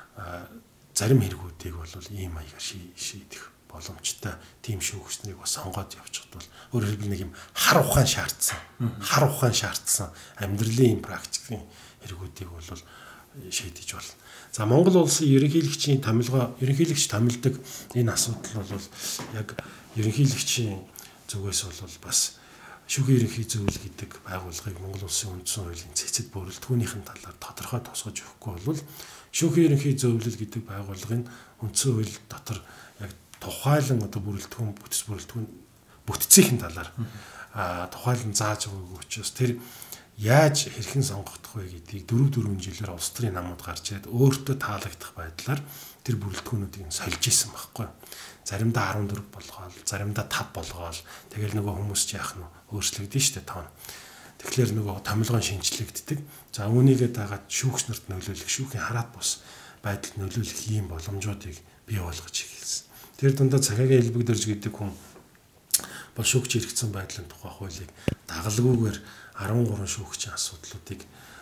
зарим хэрэгүүдийг бол ийм маягаар шийдэх боломжтой тийм шүүгчнийг бас сонгоод явчихд бол өөрөөр хэлбэл нэг юм хар ухаан шаардсан хар ухаан шаардсан амьдралын практикийн хэрэгүүдийг бол шийдэж болно. За Монгол улсын ерөнхийлөгчийн томилгоо ерөнхийлөгч томилдог энэ асуудал бол яг ерөнхийлөгчийн зүгээс бол бас шүүхийн ерөнхий зөвлөл гэдэг байгууллагыг Монгол улсын үндсэн хуулийн цэцэд бүрэлдэхүүнийхэн талаар тодорхой тусгаж өгөхгүй бол шүүхийн ерөнхий зөвлөл гэдэг байгууллагын үндсэн хууль дотор яг тухайлан одоо бүрэлдэхүүн бүтэц бүрэлдэхүүн бүтцийн талаар а тухайлан зааж өгөөгүй учраас тэр яаж хэрхэн сонгогдох вэ гэдгийг дөрөв дөрвөн жилээр улс төрийн намууд гарч ирээд өөртөө таалагдах байдлаар тэр бүрэлдэхүүнүүдийг сольж исэн байхгүй. Заримдаа арван дөрв болгоол, заримдаа тав болгоол. Тэгэл нөгөө хүмүүс ч яах нь өөрчлөгдөн штэ тоон. Тэгэхээр нөгөө томилгоо шинжлэгддэг. За үүнийгээ дагаад шүүгч нарт нөлөөлөх, шүүхийн хараат бус байдалд нөлөөлөх ийм боломжуудыг бий болгож эхэлсэн. Тэр дундаа цагаагийн элбэгдэрж гэдэг хүн бол шүүгч хэрэгцсэн байдлын тухай хуулийг дагалгүйгээр арван гурван шүүгчийн асуудлуудыг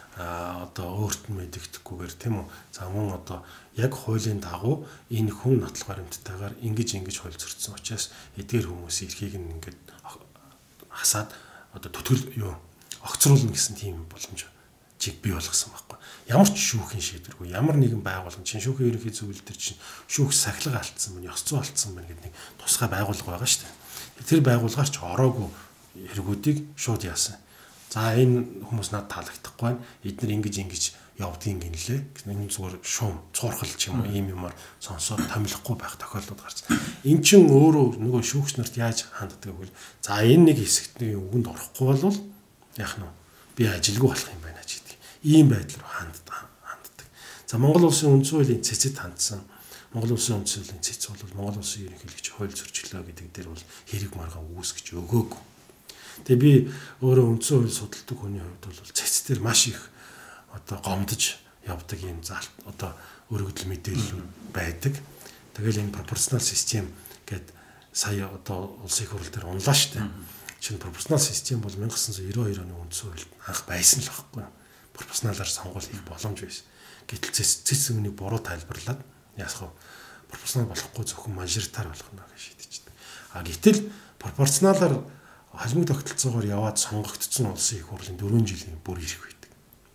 а одоо өөрт нь мэдэгдэхгүйгээр тийм үү. За мөн одоо яг хуулийн дагуу энэ хүн нотлох баримттайгаар ингэж ингэж хууль зөрчсөн учраас эдгээр хүмүүсийн эрхийг нь ингээд хасаад одоо төтгөл юу огцруулна гэсэн тийм боломж чиг бий болгосон байхгүй. Ямар ч шүүхийн шийдвэргүй ямар нэгэн байгууллага чинь шүүхийн ерөнхий зөвлөл төр чинь шүүх сахилга алдсан байна, ёс зүй алдсан байна гэдэг нэг тусгай байгууллага байгаа шүү дээ. Тэр байгууллагаар ч ороогүй хэрэгүүдийг шууд яасан. За энэ хүмүүс надад таалагдахгүй байна. Эдгээр ингэж ингэж явдгийн гинлээ. Энэ зүгээр шуум, цуурхал ч юм уу ийм юмар сонсоод томилохгүй байх тохиолдол гарсан. Эн чин өөрөө нөгөө шүүгч нарт яаж ханддаг вэ? За энэ нэг хэсэгтний үгэнд орохгүй бол яах нь би ажилгүй болох юм байна ч гэдэг. Ийм байдлаар ханддаг. За Монгол улсын үндсэн хуулийн цэцэд хандсан. Монгол улсын үндсэн хуулийн цэц бол Монгол улсын ерөнхийлөгч хууль зөрчилөө гэдэг дээр бол хэрэг маргаан үүсгэж өгөөгүй. Тэгээ би өөрөө үндсэн хууль судалдаг хүний хувьд бол цэц дээр маш их одоо гомдож явдаг юм заалт одоо өргөдөл мэдээлэл байдаг. Тэгэл энэ пропорционал систем гэд сая одоо улсын их хурл дээр унлаа штэ. Чинь пропорционал систем бол 천구၉хоёр оны үндсэн хуульд анх байсан л байхгүй. Пропорционалаар сонгуул хийх боломж байсан. Гэтэл цэц үнийг буруу тайлбарлаад яах вэ? Пропорционал болохгүй зөвхөн мажоритар болгоно гэж шийдчихдэг. А гэтэл пропорционалаар холимог тогтолцоогоор яваад сонгогдсон улсын их хурлын дөрвөн жилийн бүр ирэх байдаг.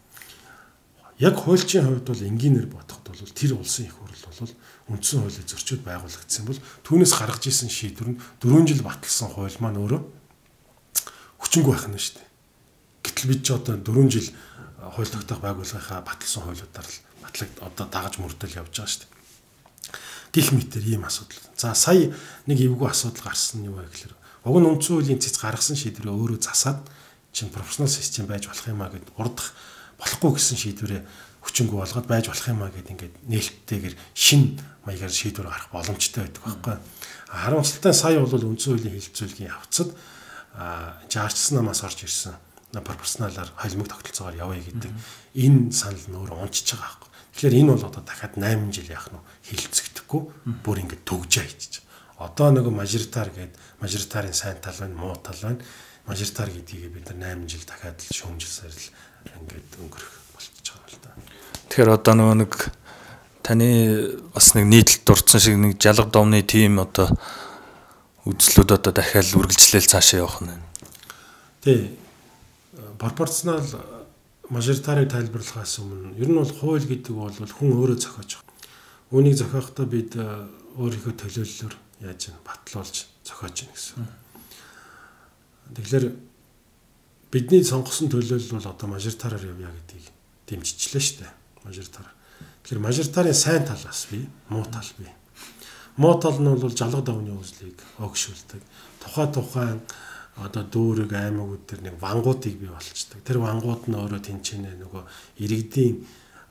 Яг хуульчийн хувьд бол энгийнээр бодоход бол тэр улсын их хурл бол үндсэн хуулийг зөрчөөд байгуулагдсан бол түүнээс гаргаж исэн шийдвэр нь дөрвөн жил баталсан хууль маань өөрөө хүчингүй байх нь шүү дээ. Гэтэл бид ч одоо дөрвөн жил хууль тогтоох байгууллагынхаа баталсан хуулиудаар л батлаг одоо дагаж мөрдөл явж байгаа шүү дээ. Гэх мэтэр ийм асуудал. За сая нэг эвгүй асуудал гарсан нь юу вэ гэхээр уг нь үндсэн хуулийн цэц гаргасан шийдвэрээ өөрөө засаад чинь профессионал систем байж болох юм а гэд урдах болохгүй гэсэн шийдвэрээ хүчингүй болгоод байж болох юм а гэд ингээд нээлттэйгээр шин маягаар шийдвэр гарах боломжтой байдаг байхгүй. Харамсалтай сая бол үндсэн хуулийн хэлэлцүүлгийн явцад жаарчсан намаас орж ирсэн пропорционалаар холимог тогтолцоогоор явъя гэдэг энэ санал нь өөрөө унчиж байгаа байхгүй. Тэгэхээр энэ бол одоо дахиад найман жил яах нь хилцэгдэхгүй бүр ингэ төгжөө хийчих. Одоо нөгөө мажоритар гэдэг мажоритарын сайн тал байна, муу тал байна. Мажоритар гэдгийг бид нар найман жил дахиад л шүүмжилсээр л ингээд өнгөрөх болчихж байгаа л да. Тэгэхээр одоо нөгөө нэг таны бас нэг нийтлэлд дурдсан шиг нэг жалга домны тим одоо үзлүүд одоо дахиад үргэлжлээл цаашаа явах нь. Тий. Пропорционал мажоритарыг тайлбарлахаас өмнө ер нь бол хууль гэдэг бол хүн өөрөө зохиож байгаа. Үүнийг зохиохдоо бид өөрийнхөө төлөөллөөр яаж нь батлуулж зохиож гин гэсэн. Тэгэхээр бидний сонгосон төлөөлөл бол одоо мажоритараар явъя гэдгийг дэмжижлээ шүү дээ. Мажоритар. Тэгэхээр мажоритарын сайн талаас бий, муу тал бий. Муу тал нь бол жалга давны үзлийг өгшүүлдэг. Тухай тухайн одоо дүүрэг аймагуд төр нэг вангуудыг бий болчдаг. Тэр вангууд нь өөрөө тэнцэнэ нөгөө иргэдийн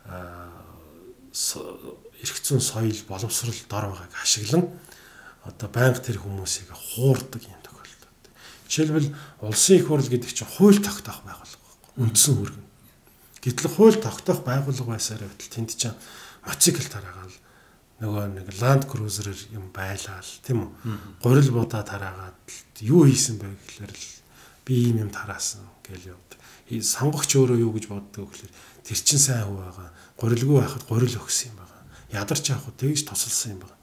эрхцэн соёл боловсрал дор байгааг ашиглан одоо байнга тэр хүмүүсийг хуурдаг юм тохиолдол. Жишээлбэл улсын их хурл гэдэг чинь хууль тогтоох байгууллага байхгүй. Үндсэн үүрэг. Гэтэл хууль тогтоох байгууллага байсаар байтал тэнд чинь мотоцикл тараагаал нөгөө нэг ланд крузерээр юм байлаа л тийм үү. Гурил будаа тараагаад юу хийсэн бэ гэхээр л би ийм юм тараасан гэж явд. Сонгогч өөрөө юу гэж боддог гэхээр тэр чин сайн хүү байгаа. Гурилгүй байхад гурил өгсөн юм байгаа. Ядарч явах тэгж тусалсан юм байна.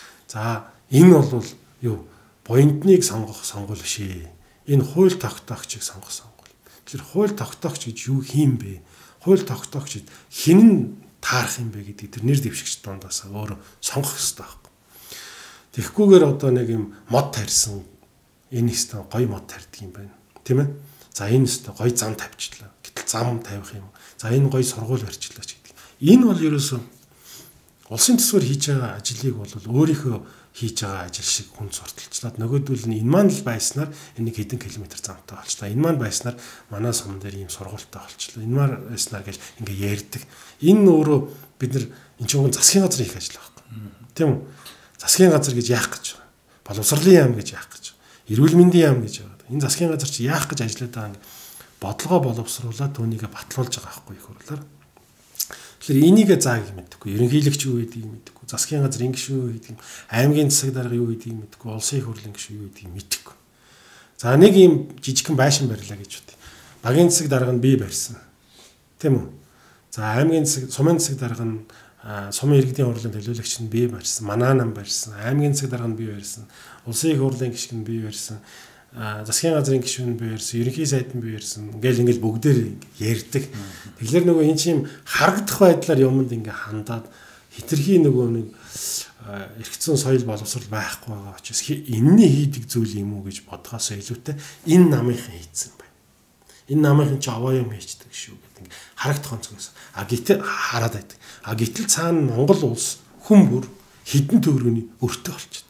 За энэ бол юу буянтныг сонгох сонгуул шээ. Энэ хууль тогтоогчийг сонгох сонгуул. Тэгэхээр хууль тогтоогч гэж юу хийм бэ? Хууль тогтоогчид хэн нь таарах юм бэ гэдэг тэр нэр дэвшигч дундаас өөрөө сонгох хэрэгтэй байхгүй. Тэгэхгүйгээр одоо нэг юм мод тарьсан энэ өстө гоё мод тарьдаг юм байна. Тийм ээ? За энэ өстө гоё зам тавьчихлаа. Гэтэл зам тавих юм. За энэ гоё сургууль барьчлаа ч гэдэг. Энэ бол ерөөсөө улсын төсвөр хийж байгаа ажлыг бол өөрийнхөө хийж байгаа ажил шиг хүн сурталчлаад нөгөөдөл нь энэ маань л байснаар энийг хэдэн километр замтай болчлаа. Энэ маань байснаар манай сум дээр ийм сургуультай болчлаа. Энэ маань байснаар гэж ингээ ярьдаг. Энэ өөрөө бид нар энэ чинь засгийн газар их ажил байхгүй. Тийм үү? Засгийн газар гэж яах гэж байна? Боловсролын яам гэж яах гэж байна? Эрүүл мэндийн яам гэж байна. Энэ засгийн газар чи яах гэж ажиллаад байгаа юм? Бодлогоо боловсруулаад түүнийг батлуулж байгаа байхгүй их хурлаар. Тэгэхээр энийг зааг мэдхгүй. Ерөнхийлөгч юу гэдгийг мэдхгүй. Засгийн газар ингэ шүү гэдэг юм. Аймгийн засаг дарга юу гэдгийг мэдхгүй. Улсын их хурлын гишүүн юу гэдгийг мэдхгүй. За нэг юм жижигхэн байшин барьлаа гэж бод. Багийн засаг дарга нь бий барьсан. Тийм үү? За аймгийн засаг, сумын засаг дарга нь сумын иргэдийн хурлын төлөөлөгч нь бий барьсан. Манаа нам барьсан. Аймгийн засаг дарга нь бий барьсан. Улсын их хурлын гишүүн бий барьсан. Засгийн газрын гишүүн бий барьсан. Ерөнхий сайд нь бий барьсан. Ингээл ингээл бүгдээр ярьдаг. Тэгэхээр нөгөө эн чинь харагдах байдлаар юмд ингээ хандаад хитрхи нөгөө нэг эрхцэн соёл боловсрал байхгүй байгаа учраас энэний хийдэг зүйл юм уу гэж бодгоосоо илүүтэй энэ намынхан хийцэн байна. Энэ намынхан ч аваа юм хийдэг шүү гэдэг ингээ харагдах онцгоос. А гэтэл хараад байдаг. А гэтэл цаана Монгол улс хүн бүр хідэн төгрөгийн өртөө болчихсон.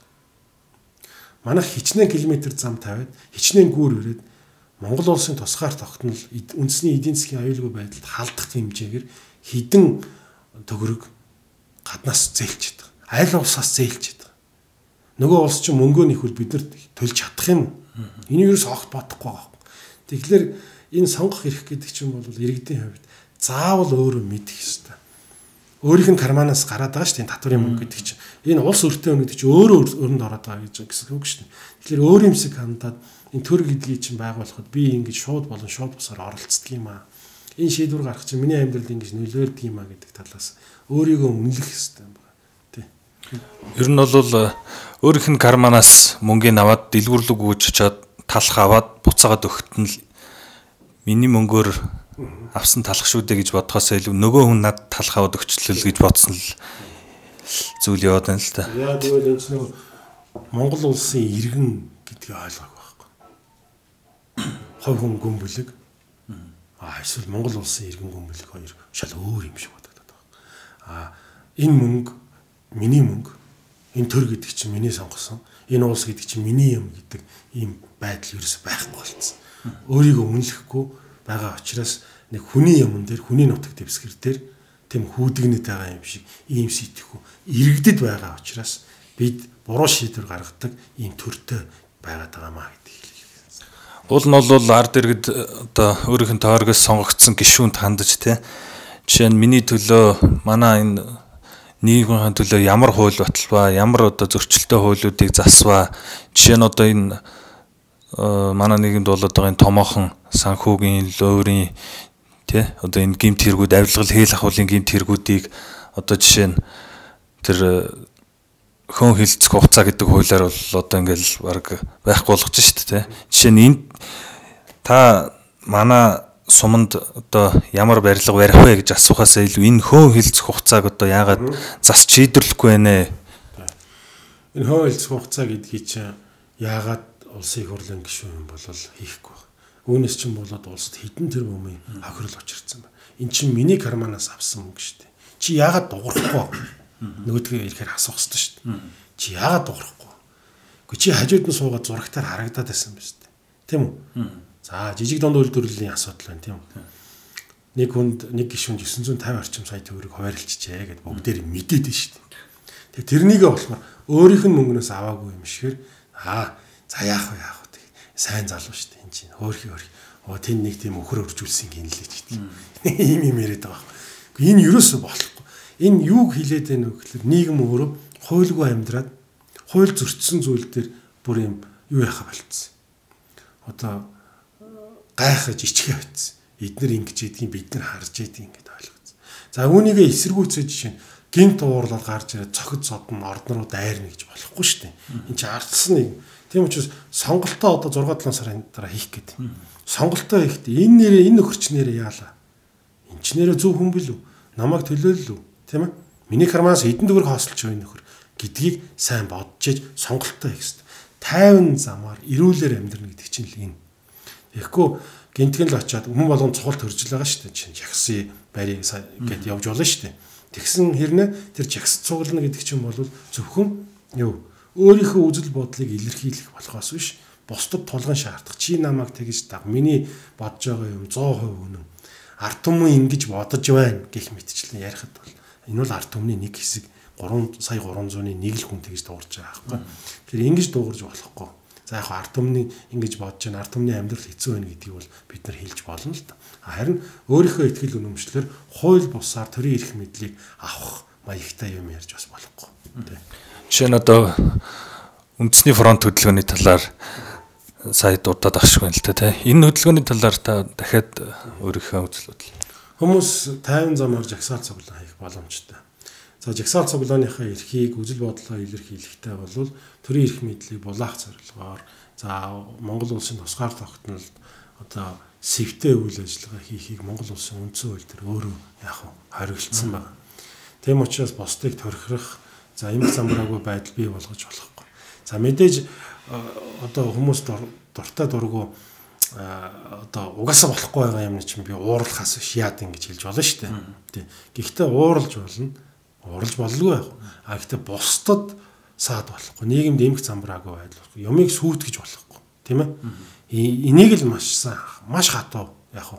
Манайх хичнээн километр зам тавиад хичнээн гүүр өрөөд Монгол улсын тусгаар тогтнол үндэсний эдийн засгийн аюулгүй байдалд халдах хэмжээгээр хідэн төгрөг гаднаас зээлж чадах. Аль улсаас зээлж чадах. Нөгөө улс чинь мөнгөө нэхвэл бид нар төлж чадах юм. Энийг юус огт бодохгүй байгаа. Тэгэхээр энэ сонгох эрх гэдэг чинь бол иргэдийн хувьд заавал өөрөө мэдэх ёстой. Өөрийнх нь карманаас гараад байгаа шүү дээ татварын мөнгө гэдэг чинь. Энэ улс өртөө өнөд чинь өөрөө өрөнд ороод байгаа гэж гэсэн үг шүү дээ. Тэгэхээр өөр юмсыг хандаад энэ төр гэдгийг чинь байгуулахад би ингэж шууд болон шууд бусаар оролцдог юм аа. Энэ шийдвэр гаргах чинь миний амьдралд ингэж нөлөөлдөг юм аа гэдэг талаас өөрийгөө үнэлэх хэрэгтэй юм байна. Тий. Ер нь бол өөрийнх нь карманаас мөнгөний аваад дэлгүүрлэг өгч чад талах аваад буцаагаад өгөхт нь миний мөнгөөр авсан талах шүү дээ гэж бодхоос илүү нөгөө хүн над талах аваад өгчлөл гэж бодсон л зүйл яваад байна л та. Яа тэгвэл энэ чинь Монгол улсын иргэн гэдгийг ойлгох байхгүй. Хой хүн гүнбүлэг. Аа эсвэл Монгол улсын иргэн гүнбүлэг хоёр шал өөр юм шиг бодогдод байгаа. Аа энэ мөнгө миний мөнгө. Энэ төр гэдэг чинь миний сонгосон. Энэ улс гэдэг чинь миний юм гэдэг ийм байдал ерөөс байхгүй болсон. Өөрийгөө үнэлэхгүй байгаа учраас нэг хүний юмн дээр хүний нутаг дэвсгэр дээр тийм хүүдэгнэт байгаа юм шиг ийм сэтгэхүү иргэдэд байгаа учраас бид буруу шийдвэр гаргадаг ийм төртэй байгаад байгаа маа гэдэг хэлээ. Уул нь бол ард иргэд одоо өөрийнх нь тойргоос сонгогдсон гишүүнд хандаж те. Жишээ нь миний төлөө манай энэ нийгмийн төлөө ямар хууль баталбаа, ямар одоо зөрчилтэй хуулиудыг засваа. Жишээ нь одоо энэ манай нийгэмд болоод байгаа энэ томоохон санхүүгийн, лөөрийн тий одоо энэ гэмт хэрэгүүд, авилгал хээл ахуулын гэмт хэрэгүүдийг одоо жишээ нь тэр хүн хилцэх хугацаа гэдэг хуулиар бол одоо ингээл баг байхгүй болгож шүү дээ тий. Жишээ нь энэ та манай суманд одоо ямар барилга барих вэ гэж асуухаас илүү энэ хүн хилцэх хугацааг одоо яагаад засч шийдэрлэхгүй байна. Энэ хүн хилцэх хугацаа гэдгийг чинь яагаад улсын их хурлын гишүүн бол хийхгүй байна. Үүнээс чинь болоод улсад хэдэн тэрбумын хохирол учирсан байна. Эн чинь миний карманаас авсан мөнгө шүү дээ. Чи яагаад дуурахгүй? Нөгөөдгөө ирэхээр асуух хэрэгтэй шүү дээ. Чи яагаад дуурахгүй? Гэхдээ чи хажууд нь суугаад зурагтаар харагдаад байсан биз дээ. Тийм үү? За жижиг дунд үйлдвэрлэлийн асуудал байна тийм үү? Нэг хүнд нэг гишүүнд девять cinque орчим сая төгрөг хуваарлчихжээ гэдээ бүгдээр мэдээд нь шүү дээ. Тэгээ тэрнийгээ болохоор өөрийнх нь мөнгнөөс аваагүй юм шигээр аа за яах вэ яах вэ сайн залуу шүү дээ энэ чинь хөөрхи хөөрхи оо тэн нэг тийм өхөр өржүүлсэн гинлээ гэдэг. Ийм юм яриад байгаа юм. Энэ юусоо болохгүй. Энэ юуг хилээд байна вэ гэхээр нийгэм өөрөө хуульгүй амьдраад хууль зөрчсөн зүйл дээр бүр юм юу яхаа болцсон. Одоо гайхаж ичгээ байцсан. Эднэр ингэж идгийг бид нар харж идгийг ингэж ойлгоцсон. За үүнийгээ эсэргүүцээ жишээ нь гинт уурлал гарч ирээд цохид содон ордон руу дайрна гэж болохгүй шүү дээ. Энд чи ардсан нэг. Тийм учраас сонголтоо одоо зургаан долоон сарын дараа хийх гэдэг. Сонголтоо хийхдээ энэ нэрээ энэ нөхөрч нэрээ яалаа. Энд ч нэрээ зөв хүн билүү? Намайг төлөөллөө, тийм ээ? Миний карманаас эдэн төгрөг хоосолж байгаа нөхөр гэдгийг сайн бодож иж сонголтоо хийх хэрэгтэй. тайван замаар эрүүлэр амьдрна гэдэг чинь л энэ. Тэгэхгүй гинтгэн л очиад хүн болгон цогт төрж л байгаа шүү дээ. Чинь жагсын барийг гээд явж болно шүү дээ. Тэгсэн хэрнээ тэр жагс цуглана гэдэг чинь бол зөвхөн юу өөрийнхөө үзэл бодлыг илэрхийлэх болохоос биш бусдад тулган шаардах. Чи намайг тэгж даг. Миний бодож байгаа юм сто хувь үнэн. Ард түмэн ингэж бодож байна гэх мэтчлэн ярихад бол энэ бол ард түмний нэг хэсэг три сая гурван зууны нэг л хүн тэгж дуурж байгаа байхгүй. Тэр ингэж дуурж болохгүй. За яг ард түмний ингэж бодож байна. Ард түмний амьдрал хэцүү байна гэдгийг бол бид нар хэлж болно л да. Харин өөрийнхөө ихтгэл үнэмшлэр хууль бусаар төрийн эрх мэдлийг авах маягтай юм ярьж бас болохгүй. Жишээ нь одоо үндэсний фронт хөдөлгөөний талаар сая дурдаад ахшгүй байна л та тийм. Энэ хөдөлгөөний талаар та дахиад өөрийнхөө үзэл бодол. Хүмүүс тайван замаар жагсаал цуглаан хийх боломжтой. За жагсаал цуглааныхаа эрхийг үзэл бодлоо илэрхийлэхтэй бол төрийн эрх мэдлийг булаах зорилгоор за Монгол улсын тусгаар тогтнолд одоо сэвтэй үйл ажиллагаа хийхийг Монгол улсын үндсэн хууль дээр өөрөө яг хориглосон байна. Тэм учраас бусдыг торхирох за эмх замбраагүй байдал бий болгож болохгүй. За мэдээж одоо хүмүүс дуртай дургу одоо угаасаа болохгүй байгаа юм чинь би ууралхаас биш яад ингэж хэлж болно шүү дээ. Тий. Гэхдээ ууралж болно. Ууралж боллгүй яг. А гэхдээ бусдад саад болохгүй. Нийгэмд эмх замбраагүй байдал болохгүй. Юмыг сүйтгэж болохгүй. Тийм ээ? Энийг л маш сайн маш хатуу яг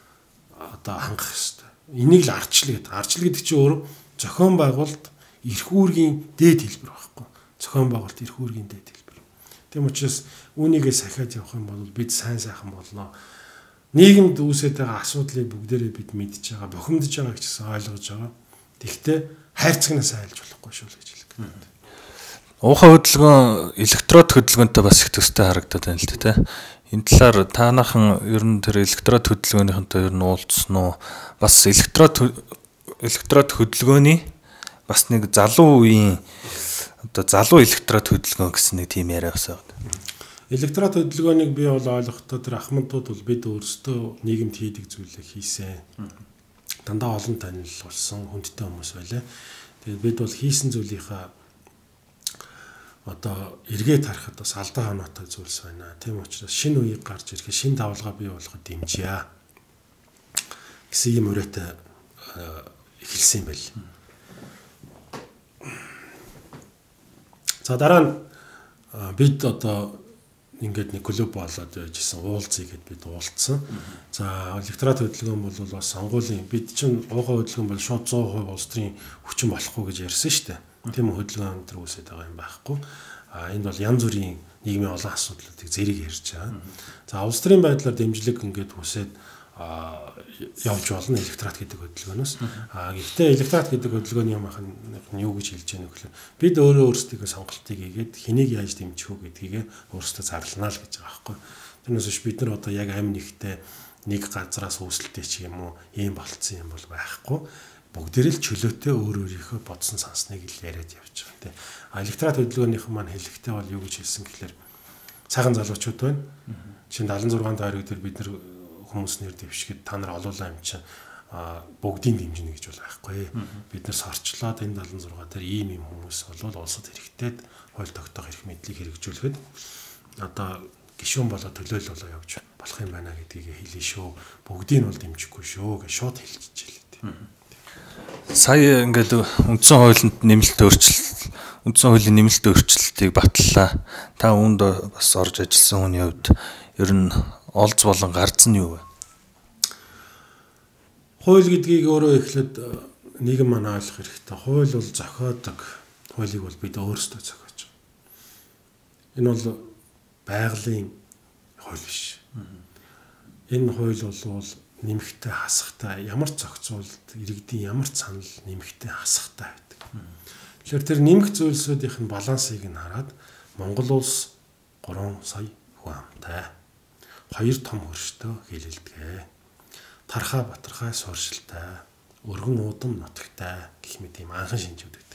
одоо хангах хэрэгтэй. Энийг л арчлал гэдэг. Арчлал гэдэг чинь өөрөө зохион байгуулалт эрх үүргийн дээд хэлбэр байхгүй. Зохион байгуулалт эрх үүргийн дээд хэлбэр. Тийм учраас үүнийгээ сахиад явах юм бол бид сайн сайхан болно. Нийгэмд үүсэж байгаа асуудлыг бүгдээрээ бид мэдж байгаа, бухимдж байгаа гэж ойлгож байгаа. Тэгэхдээ хайрцагнаас айлж болохгүй шүү л гэж хэлдэг. Уухай хөдөлгөөн электрод хөдөлгөөнтэй бас их төстэй харагдаад байна л да тийм. Энэ талаар таанахан ер нь тэр электрод хөдөлгөөнийхөнтэй ер нь уулзсан уу? Бас электрод электрод хөдөлгөөний бас нэг залуу үеийн одоо залуу электрод хөдөлгөөн гэсэн нэг тийм яриа бас байна. Электрод хөдөлгөөнийг би бол ойлгохдоо тэр ахмадууд бол бид өөрсдөө нийгэмд хийдэг зүйлээ хийсэн. Дандаа олон танил болсон хүндтэй хүмүүс байлаа. Тэгээд бид бол хийсэн зүйлийнхаа одоо эргээд харахад бас алдаа ханаатай зүйлс байна. Тийм учраас шинэ үеийг гарч ирэхэд шинэ давлгаа бий болгоход дэмжье гэсэн юм өрөөтэй эхэлсэн юм байл. За дараа нь бид одоо ингээд нэг клуб болоод яжсэн уулзъя гэд бид уулзсан. За электрод хөдөлгөөн бол бас сонгуулийн бид чинь уухай хөдөлгөөн бол шууд сто хувь улс төрийн хүчин болохгүй гэж ярьсан шүү дээ. Тийм хөдөлгөөн өндөр үсэт байгаа юм байхгүй. А энд бол янз бүрийн нийгмийн олон асуудлуудыг зэрэг ярьж байгаа. За улс төрийн байдлаар дэмжлэг ингээд хүсээд явж болно электорат гэдэг хөдөлгөөнөөс. А гэхдээ электорат гэдэг хөдөлгөөний юм ахын юу гэж хэлж яах вэ гэхээр бид өөрөө өөрсдөө сонголтыг хийгээд хэнийг яаж дэмжих үү гэдгийг өөрсдөө зарлана л гэж байгаа байхгүй. Тэрнээс биш бид нар одоо яг амь нэгтэй нэг газраас үүсэлтэй ч юм уу ийм болцсон юм бол байхгүй. Бүгдээрээ л чөлөөтэй өөр өөрийнхөө бодсон сансныг л яриад явж байгаа тийм. А электорат хөдөлгөөнийхэн маань хэлэхдээ бол юу гэж хэлсэн гэхээр цагаан залуучууд байна. Жишээ нь седемдүгээр тойрог дээр бид нар хүмүүс нэр дэвшгэд та нар олуулаа юм чинь бүгдийг дэмжинэ гэж бол байхгүй. Бид нар сорчлоод энэ седемдүгээр дээр ийм ийм хүмүүс болвол улсад хэрэгтэй хууль тогтоох эрх мэдлийг хэрэгжүүлэхэд одоо гишүүн болоо төлөөлөл болоо явж болох юм байна гэдгийг хэлээ шүү. Бүгдийг нь бол дэмжихгүй шүү гэж шууд хэлчихжээ л тийм. Сая ингээд үндсэн хуулинд нэмэлт өөрчлөлт үндсэн хуулийн нэмэлт өөрчлөлтийг батллаа. Та үүнд бас орж ажилласан хүний хувьд ер нь олз болон гарц нь юу вэ? Хууль гэдгийг өөрөө эхлээд нийгэм маань ойлгох хэрэгтэй. Хууль бол зохиодог. Хуулийг бол бид өөрсдөө зохиож байгаа. Энэ бол байгалийн хууль биш. Энэ хууль бол нэмэгтэй хасахтай ямар зохицуулалт иргэдийн ямар санал нэмэгтэй хасахтай байдаг. Тэгэхээр тэр нэмэх зүйлсүүдийн балансыг нь хараад Монгол улс гурван сая хүн амтай, хоёр том хөрштэй хэлэлдэг. Тархаа батархай сууршилтай, өргөн уудам нутагтай гэх мэт ийм анхан шинжүүд байдаг.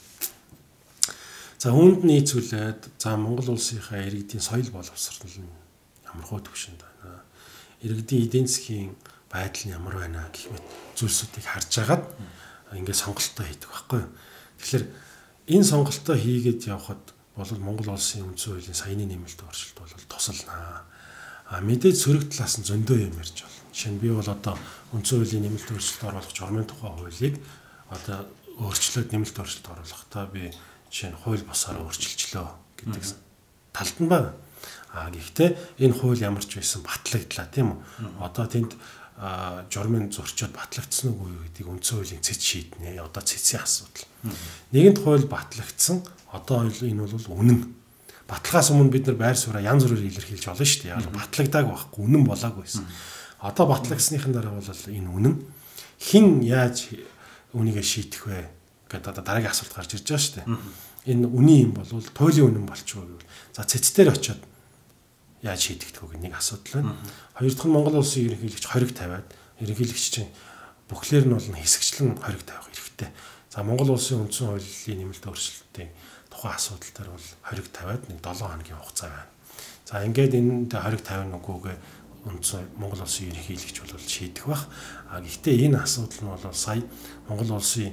За үүнд нийцүүлээд за Монгол улсынхаа иргэдийн соёл боловсрол нь ямар хөө төвшөнд байна. Иргэдийн эдийн засгийн байдал нь ямар байна гэх мэт зүйлсүүдийг харж агаад ингээд сонголтоо хийдэг байхгүй. Тэгэхээр энэ сонголтоо хийгээд явхад бол Монгол улсын үндсэн хуулийн саяны нэмэлт өөрчлөлт бол тусалнаа. А мэдээж сөрөг талаас нь зөндөө юм ярьж байна. Жишээ нь би бол одоо үндсэн хуулийн нэмэлт өөрчлөлт оруулах журмын тухай хуулийг одоо өөрчлөөд нэмэлт өөрчлөлт оруулахдаа би жишээ нь хууль босоор өөрчилчлөө гэдэг талд нь байна. А гэхдээ энэ хууль ямар ч байсан батлагдлаа тийм үү? Одоо тэнд журмын зурчод батлагдсан уу гэдгийг үндсэн хуулийн цэц шийднэ. Одоо цэцийн асуудал. Нэгэнт хууль батлагдсан. Одоо энэ бол үнэн. Батлагаас өмнө бид нар байр сууриа янз бүрээр илэрхийлж болно шүү дээ. Яг батлагдааг байхгүй, үнэн болоогүй байсан. Одоо батлагдсныхын дараа бол энэ үнэн. Хэн яаж үнийг шийдэх вэ гэдэг одоо дараагийн асуулт гарч ирж байгаа шүү дээ. Энэ үнэн юм бол туйлын үнэн болчихвол за цэцтэр очиод яаж шийдэгдэх вэ нэг асуудал байна. Хоёр дахь нь Монгол улсын ерөнхийлөгч хориг тавиад ерөнхийлөгч чинь бүхлээр нь бол хэсэгчлэн хориг тавих хэрэгтэй. За Монгол улсын үндсэн хуулийн нэмэлт өөрчлөлтийн тухайн асуудал дээр бол хориг тавиад нэг долоо хоногийн хугацаа байна. За ингээд энэ хориг тавина үгүйгээ үндсэн Монгол улсын ерөнхийлөгч бол шийдэх бах. А гэхдээ энэ асуудал нь бол сая Монгол улсын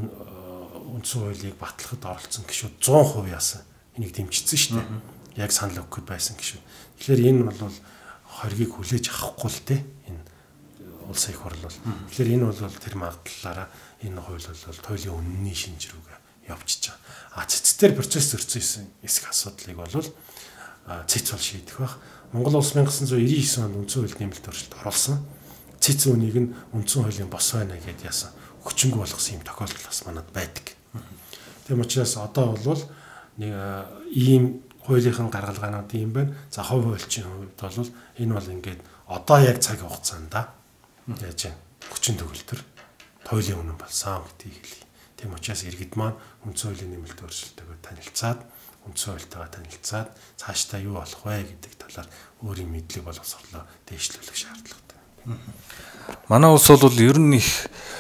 үндсэн хуулийг батлахад оролцсон гишүүд зуун хувь яасан. Энийг дэмжижсэн шүү дээ. Яг санал өгөхгүй байсан гişүүд. Тэгэхээр энэ бол хоргийг хүлээж авахгүй л те энэ улсын их хурл бол. Тэгэхээр энэ бол тэр магадлалаараа энэ хууль бол туйлын үнэний шинж рүүгээ явчихж байгаа. А цэцтэр процесс зөрчсөн эсэх асуудлыг бол цэц бол шийдэх бах. Монгол улс 천구 девяносто девять онд үндсэн хууль нэмэлт өөрчлөлт оруулсан. Цэц үнийг нь үндсэн хуулийн бос байна гэдээ яасан. Хүчингүй болгосон юм тохиолдол бас манад байдаг. Тийм учраас одоо бол нэг ийм хуулийнхын гаргалгаанууд юм байна. За хувь хуульчийн хувьд бол энэ бол ингээд одоо яг цаг хугацаанд яаж хүчин төгөлтөр туйлын үнэн болсон гэдгийг хэлье. Тийм учраас иргэд маань үндсэн хуулийн нэмэлт өөрчлөлтөөр танилцаад үндсэн хуультайгаа танилцаад цаашдаа юу болох вэ гэдэг талаар өөрийн мэдлэг боловсруулалтаа дэвшлүүлэх шаардлагатай. Манай улс бол ер нь их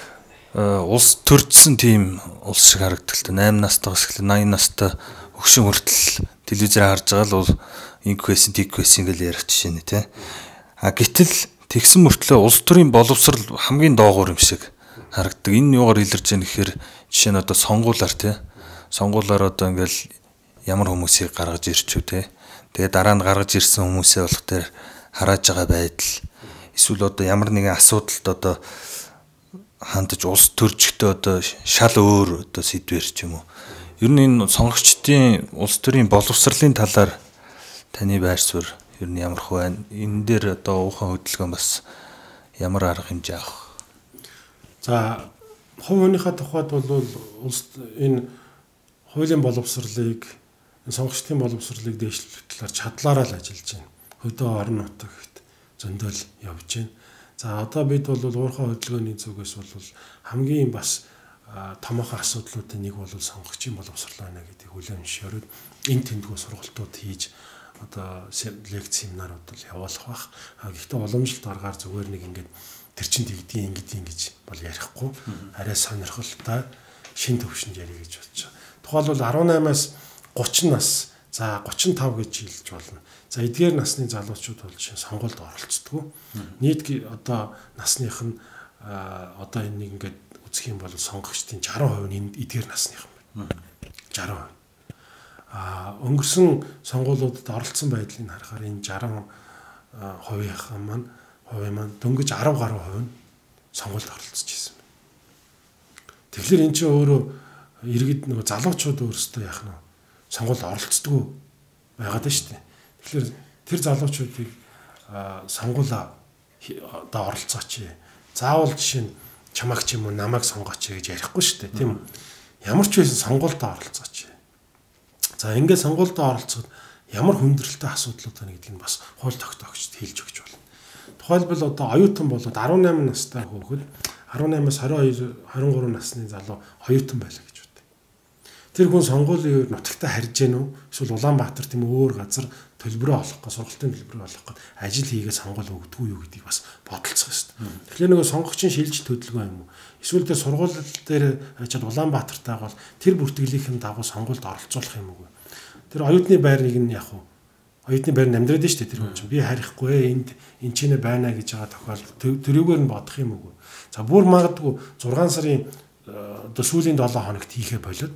улс төржсөн тийм улс шиг харагддаг л та восемь настайгаас эхлээ восемьдесят настай өгшин хүртэл телевизээр харж байгаа л бол инквесэн тиквесэн гэж ярих жишээ нэ тий. А гэтэл тэгсэн мөртлөө улс төрийн боловсрал хамгийн доогуур юм шиг харагддаг. Энэ юугаар илэрж байгаа нэхэр жишээ нь одоо сонгуулиар тий. Сонгуулиар одоо ингээл ямар хүмүүсийг гаргаж ирчихв тий. Тэгээ дараа нь гаргаж ирсэн хүмүүсээ болох тэр харааж байгаа байдал эсвэл одоо ямар нэгэн асуудалд одоо хандаж улс төржигтэй одоо шал өөр одоо сэдвэр ч юм уу. Ер нь энэ сонгогчдын улс төрийн боловсролын талаар таны байр суурь ер нь ямар хөө байна? Энэ дээр одоо уухан хөдөлгөөн бас ямар арга хэмжээ авах? За хувь хүнийхээ тухайд бол улс энэ хуулийн боловсролыг сонгогчдын боловсролыг дээшлэх талаар чадлаараа л ажиллаж байна. Хөдөө орон нутаг гэхэд зөндөл явж байна. За одоо бид бол уурхай хөдөлгөөний зүгээс бол хамгийн бас томоохон асуудлуудын нэг бол сонгогчийн боловсрол байна гэдэг хүлээн зөвшөөрөд энэ тэмдгүү сургалтууд хийж одоо лекц семинарууд бол явуулах бах. Гэхдээ уламжлалт аргаар зүгээр нэг ингээд тэр чин тэгдгийн ингэдийн гэж бол ярихгүй. Арай сонирхолтой шин төвшөнд ярих гэж бодож байгаа. Тухайлбал арван наймаас гучин нас, за гучин тав гэж хэлж болно. За эдгээр насны залуучууд бол жишээ сонгуульд оролцдог. Нийт одоо насных нь одоо энийг ингээд үзэх юм бол сонгогчдын шаран хувь нь эдгээр насных юм байна. шаран хувь. А өнгөрсөн сонгуулиудад оролцсон байдлыг харахаар энэ шаран хувийнхан маань хувь маань дөнгөж арав гаруй хувь нь сонгуульд оролцож ирсэн байна. Тэгэхээр эн чинь өөрөө иргэд нөгөө залуучууд өөрсдөө яах нь сонгуульд оролцдог байгаад байна шүү дээ. Тэгэхээр тэр залуучуудыг сонгуулаа одоо оролцооч. Заавал жишээ нь чамаг ч юм уу намайг сонгооч гэж ярихгүй шүү дээ, тийм үү? Ямар ч байсан сонгуульдаа оролцооч. За ингээд сонгуульдаа оролцоход ямар хүндрэлтэй асуудлууд байна гэдгийг бас хууль тогтоогчд хэлж өгч болно. Тухайлбал одоо оюутан болоод арван найман настай хүүхэд арван наймаас хорин хоёр, хорин гурав насны залуу оюутан байлаа гэж бодъё. Тэр хүн сонгуулийн үеэр нутагтаа харж гэнэ үү? Эсвэл Улаанбаатар тийм өөр газар төлбөрөө олох гэж, сургалтын төлбөрөө олох гэж ажил хийгээд сонгуул өгдөггүй юу гэдгийг бас бодолцох хэрэгтэй. Тэгэхээр нөгөө сонгогчийн шилж төлөвлөгөө юм уу? Эсвэл тэр сургууль дээр очиад Улаанбаатартай бол тэр бүртгэлийнхэн дагуу сонгуульд оролцуулах юм уу? Тэр оюутны байрыг нь яг уу оюутны байр намдраад шүү дээ тэр хүн чинь. Би харихгүй энд энэ ч нэ байна гэж байгаа тохиолдолд төрөөгөр нь бодох юм уу? За бүр магадгүй зургаан сарын одоо сүүлийн долоо хоногт хийхэ болоод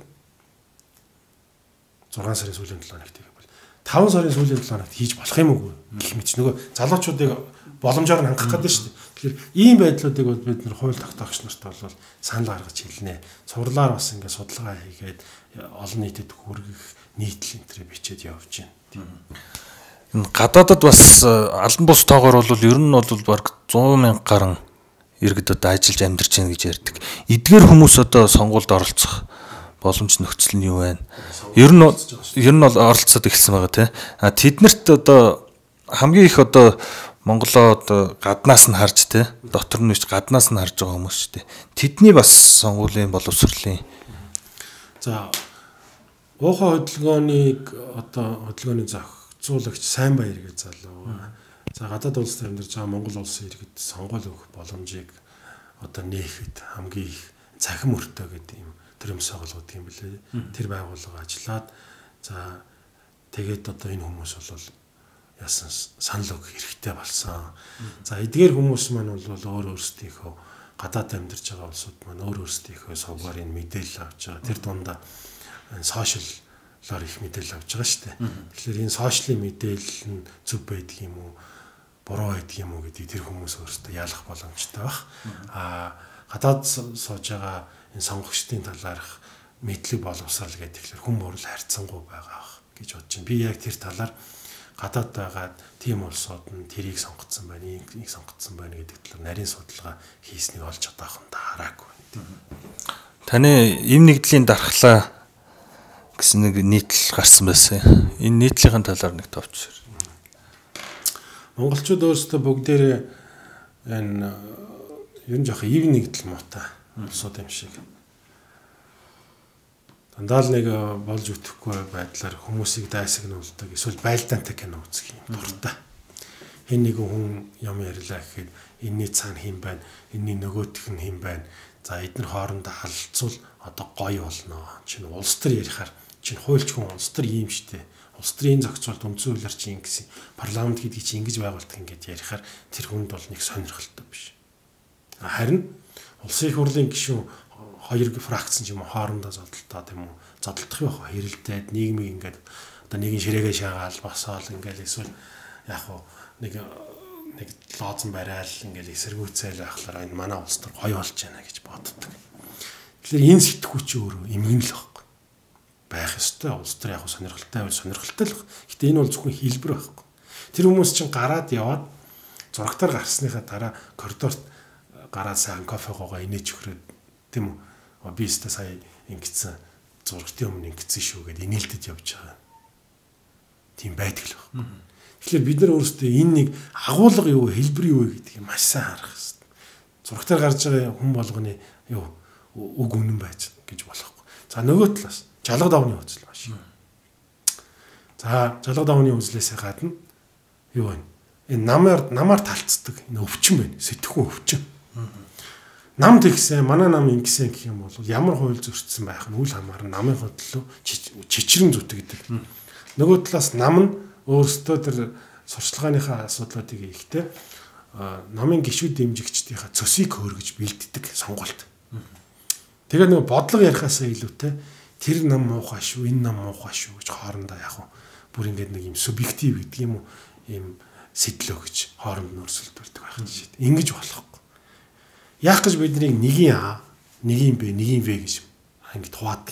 зургаан сарын сүүлийн долоо хоногт хийхэ бол таван сарын сүүлийн долоо хоногт хийж болох юм уу гэх мэт ч нөгөө залуучуудыг боломжоор нь хангах гэдэг шүү дээ. Тэгэхээр ийм байдлуудыг бол бид нэр хууль тогтоогч нарт бол санал гаргаж хэлнэ. Сурлаар бас ингээд судалгаа хийгээд олон нийтэд хүргэх нийтлэл энтрээ бичээд явж байна. Энэ гадаадад бас албан бус тоогоор бол ер нь бол баг сто мянга гаруй иргэд одоо ажиллаж амьдарч байна гэж ярьдаг. Эдгээр хүмүүс одоо сонгуульд оролцох боломж нөхцөл нь юу вэ? Ер нь ер нь бол оролцоод эхэлсэн байгаа тийм. А тэднэрт одоо хамгийн их одоо Монголоо одоо гаднаас нь харж те дотор нь биш гаднаас нь харж байгаа хүмүүс шүү дээ. Тэдний бас сонгуулийн боловсролын за уухай хөдөлгөөнийг одоо хөдөлгөөний зохицуулагч сайн баяр гэж залуу. За гадаад улсад амьдарч байгаа Монгол улсын иргэд сонгуул өгөх боломжийг одоо нээхэд хамгийн их цахим өртөө гэдэг юм төрөмс байгууллагууд юм билээ. Тэр байгууллага ажиллаад за тэгээд одоо энэ хүмүүс бол яасан санал өгөх хэрэгтэй болсон. За эдгээр хүмүүс маань бол өөр өөрсдийнхөө гадаад амьдарч байгаа улсууд маань өөр өөрсдийнхөө сувгаар энэ мэдээлэл авч байгаа. Тэр дундаа сошиаллаар их мэдээлэл авч байгаа шүү дээ. Тэгэхээр энэ сошиалын мэдээлэл нь зөв байдаг юм уу, буруу байдаг юм уу гэдгийг тэр хүмүүс өөрсдөө ялах боломжтой байх. Аа гадаад сууж байгаа энэ сонгогчдын талаарх мэдлэг боловсрал гэдэг тэгэхээр хүн бүрл харьцангуй байгаа гэж бодож байна. Би яг тэр талаар гадаад байгаа тийм улсууд нь тэрийг сонгоцсон байна, энийг сонгоцсон байна гэдэг талаар нарийн судалгаа хийснийг олж одоохон хараагүй. Таны им нэгдлийн дархлаа гэсэн нэг нийтлэл гарсан байсан. Энэ нийтлэлийн талаар нэг товч. Монголчууд өөрсдөө бүгдээрээ энэ ер нь жоох ив нэгдэл муутай улсууд юм шиг. Дандаа л нэг болж үтгэхгүй байдлаар хүмүүсийг дайсагнуулдаг эсвэл байлдаантай кино үзэх юм дуртай. Хэн нэгэн хүн юм ярьлаа гэхэд энэний цаана хэн байна, энэний нөгөөх нь хэн байна. За эдгээр хоорондоо халцвал одоо гоё болно. Чинь улс төр ярихаар чинь хуульч хүн улс төр ийм штэ. Улс төрийн зохицуулт үндсэн хуулиар чинь ингэсэн. Парламент гэдэг чинь ингэж байгуулдаг ингэж ярихаар тэр хүнд бол нэг сонирхолтой биш. Харин улсын их хурлын гишүүн хоёр фракц юм хоорондоо зодтолтоо тийм үү зодтолдох байх хэрэлдээд нийгмийг ингээд одоо нэгэн ширээгээ шаагаал босоол ингээд эсвэл яг хуу нэг нэг лоозон барайл ингээд эсэргүүцэл байхлаар энэ манай улс төр гоё болж байна гэж боддог. Тэгэхээр энэ сэтгүүч өөрөө эмгэн л байхгүй байх ёстой улс төр яг сонирхолтой байл сонирхолтой л. Гэтэ энэ бол зөвхөн хэлбэр байхгүй. Тэр хүмүүс чинь гараад яваад зурагтаар гарсныхаа дараа коридорт гараад сайн кофе гоогоо инээж өгрөөд тийм үү би өстө сая ингэсэн зургтын өмнө ингэсэн шүү гэдээ инээлтэд явж байгаа. тийм байдаг л байна. Тэгэхээр бид нар өөрсдөө энэ нэг агуулга юу хэлбэр юу гэдгийг маш сайн харах хэрэгтэй. Зурагтаар гарч байгаа хүн болгоны юу үг үнэн байж гэж болохгүй. За нөгөө талаас жалга давны үзэл маш. За жалга давны үзлээсээ гадна юу вэ? Энэ намаар намаар талцдаг энэ өвчин байна. Сэтгхүүн өвчин. Нам тэгсэн, манай нам ингэсэн гэх юм бол ямар хууль зөрчсөн байх нь үл хамааран намын хөдлөө чичрэн зүтгэдэг. Нөгөө талаас нам нь өөрсдөө тэр сурчлагынхаа асуудлуудыг ихтэй намын гишүүд дэмжигчдийнхаа цөсийг хөргөж бэлддэг сонголт. Тэгээ нөгөө бодлого ярихаасаа илүүтэй тэр нам муухай шүү, энэ нам муухай шүү гэж хоорондоо яг бүр ингээд нэг юм субъектив гэдэг юм уу, ийм сэтлөө гэж хооронд нь өрсөлдүүлдэг байх жишээ. Ингэж болохгүй. Яах гэж бидний нэгийн А, нэгийн Б, нэгийн В гэж ингэж хуваадаг.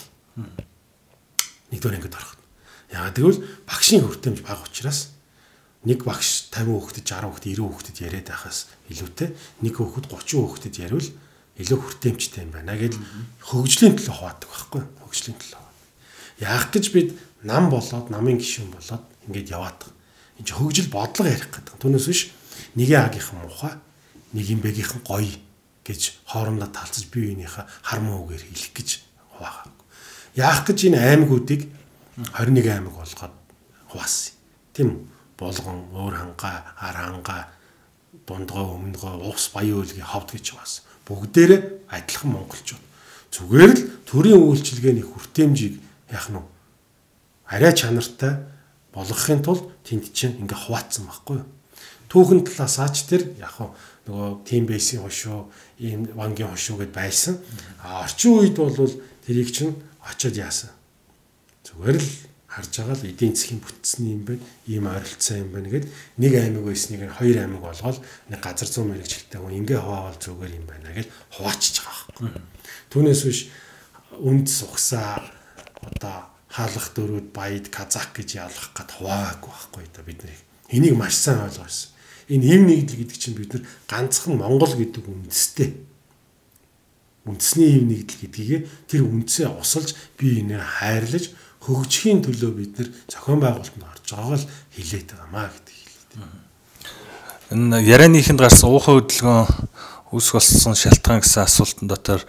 Нэгдүгээр ингэж орох. Яагаад гэвэл багшийн хүртээмж бага учраас нэг багш тавин хүүхдэд, жаран хүүхдэд, ирүү хүүхдэд яриад байхаас илүүтэй нэг хүүхэд гучин хүүхдэд яривал илүү хүртээмжтэй юм байна гэж хөгжлийн төлөө хуваадаг байхгүй юу? Хөгжлийн төлөө. Яах гэж бид нам болоод, намын гишүүн болоод ингэж яваад байгаа. Энд хөгжил бодлого ярих гэдэг. Түүнээс биш нэгийн агийнхан муухай, нэгийн бэгийнхэн гоё гэж хоорондоо талцаж бие биенийхээ хармаа үгээр хэлэх гэж хуваагаа. Яах гэж энэ аймагуудыг хорин нэг аймаг болгоод хуваасан. Тийм үү? Болгон, өөр хангаа, ар хангаа, дундгой, өмнөгой, увс, баян үйлгийн ховд гэж хуваасан. Бүгдээрээ адилхан монголчууд. Зүгээр л төрийн үйлчилгээний хүртээмжийг яах нь арай чанартай болгохын тулд тэнд чинь ингээ хуваацсан байхгүй юу? Түүхэн талаас аач тэр яг нөгөө тим бейсийн хошуу, ийм вангийн хошуу гэд байсан. А орчин үед бол тэрийг чинь очиод яасан. Зүгээр л харж байгаа л эдийн засгийн бүтцний юм байна, ийм ойролцоо юм байна гэд нэг аймаг байсныг хоёр аймаг болгоод нэг газар зүүн мэрэгчлэлтэй хүн ингээ хуваавал зүгээр юм байна гэж хуваачиж байгаа байхгүй. Түүнээс биш үнд сухсаа одоо хаалх дөрүүд баяд казак гэж ялах гэд хуваагүй байхгүй да бид нарыг. Энийг маш сайн ойлгосон. Энэ эв нэгдэл гэдэг чинь бид нар ганцхан Монгол гэдэг үндэстэй. Үндэсний эв нэгдэл гэдгийг тэр үндсээ усалж бие биенээ хайрлаж хөгжихийн төлөө бид нар зохион байгуулалтанд орж байгааг л хэлээд байгаамаа гэдэг хэлээ. Энэ ярианыхэнд гарсан уухай хөдөлгөөн үүсэх болсон шалтгаан гэсэн асуултан дотор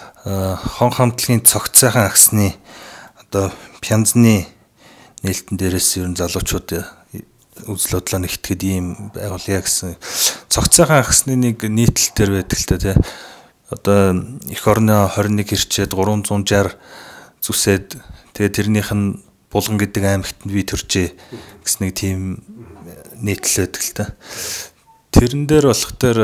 хон хамтлагийн цогц сайхан агсны одоо пянзны нээлтэн дээрээс ер нь залуучууд үзэл бодлоо нэгтгэхэд ийм байгуулъя гэсэн цогц сайхан агсны нэг нийтлэл төр байдаг л та тий. Одоо эх орны хорин нэг ирчээд гурван зуун шарь зүсээд тэгээ тэрнийх нь Булган гэдэг аймагт би төржээ гэсэн нэг тийм нийтлэл байдаг л та. Тэрэн дээр болох тэр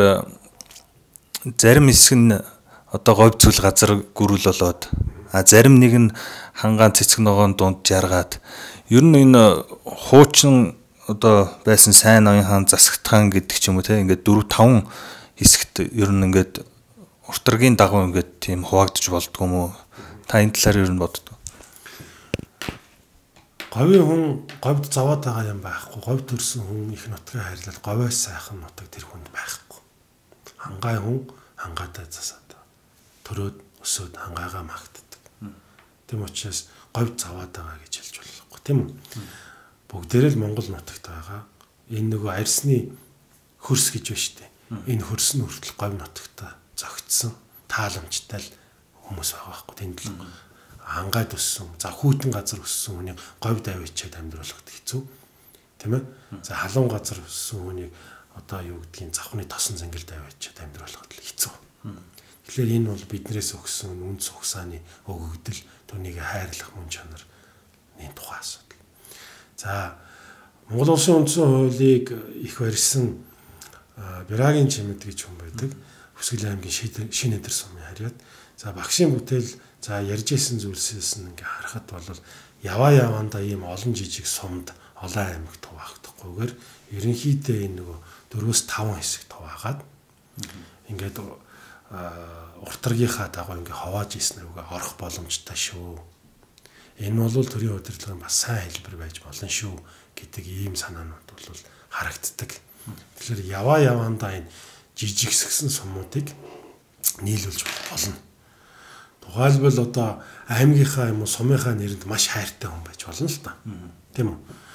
зарим хэсэг нь одоо говь зүйл газар гүрүүл болоод а зарим нэг нь хангаан цэцэг ногоон дунд жаргаад ер нь энэ хуучин одоо байсан сайн ноён хаан засагтхан гэдэг ч юм уу те ингээд дөрв таван хэсэгт ер нь ингээд уртаргийн дагуу ингээд тийм хуваагдж болдгоо юм уу та энэ талаар ер нь боддог. Говийн хүн говьд заваад байгаа юм байхгүй. Говь төрсөн хүн их нутгийн хайрлал говьоос сайхан нутаг тэр хүнд байхгүй. Хангаай хүн хангаатай засаад төрөөд өсөөд хангаагаа магтдаг. Тэм учраас говьд заваад байгаа гэж хэлж болохгүй тийм үү? Бүгдээрээ л Монгол нутагт байгаа. Энэ нөгөө арьсны хөрс гэж байна шүү дээ. Энэ хөрс нь хүртэл говь нутагт зөгцсөн тааламжтай л хүмүүс байгаа байхгүй. Тэнд л хангаад өссөн, за хүүтэн газар өссөн хүнийг говьд авчиад амьдруулахад хэцүү. Тийм ээ? За халуун газар өссөн хүнийг одоо юу гэдгийг завхны тосон зангилд авчиад амьдруулахад л хэцүү. Тэгэхээр энэ бол биднээс өгсөн үнд цугсааны өгөгдөл, түүнийг хайрлах мөн чанар энэ тухай асуудал. За Монгол Улсын үндсэн хуулийг их барьсан Бирагийн чимэд гэж хүн байдаг. Хүсгэл аймгийн шинэ өдөр сумын харьяат. За багшийн бүтээл за ярьж исэн зүйлсээс нь ингээ харахад бол яваа яваандаа ийм олон жижиг сумд олон аймагт хуваагдахгүйгээр ерөнхийдөө энэ нөгөө дөрвөөс таван хэсэгт хуваагаад ингээд уртаргийнхаа дагуу ингээ хавааж исэн рүүгээ орох боломжтой шүү. Энэ бол төрийн удирдлагын бас сайн хэлбэр байж болно шүү гэдэг ийм санаанууд бол харагддаг. Тэгэхээр яваа яваандаа энэ жижигсгсэн сумуудыг нийлүүлж болно. Тухайлбал одоо аймгийнхаа юм уу сумынхаа нэрэнд маш хайртай хүн байж болно л та. Тийм үү?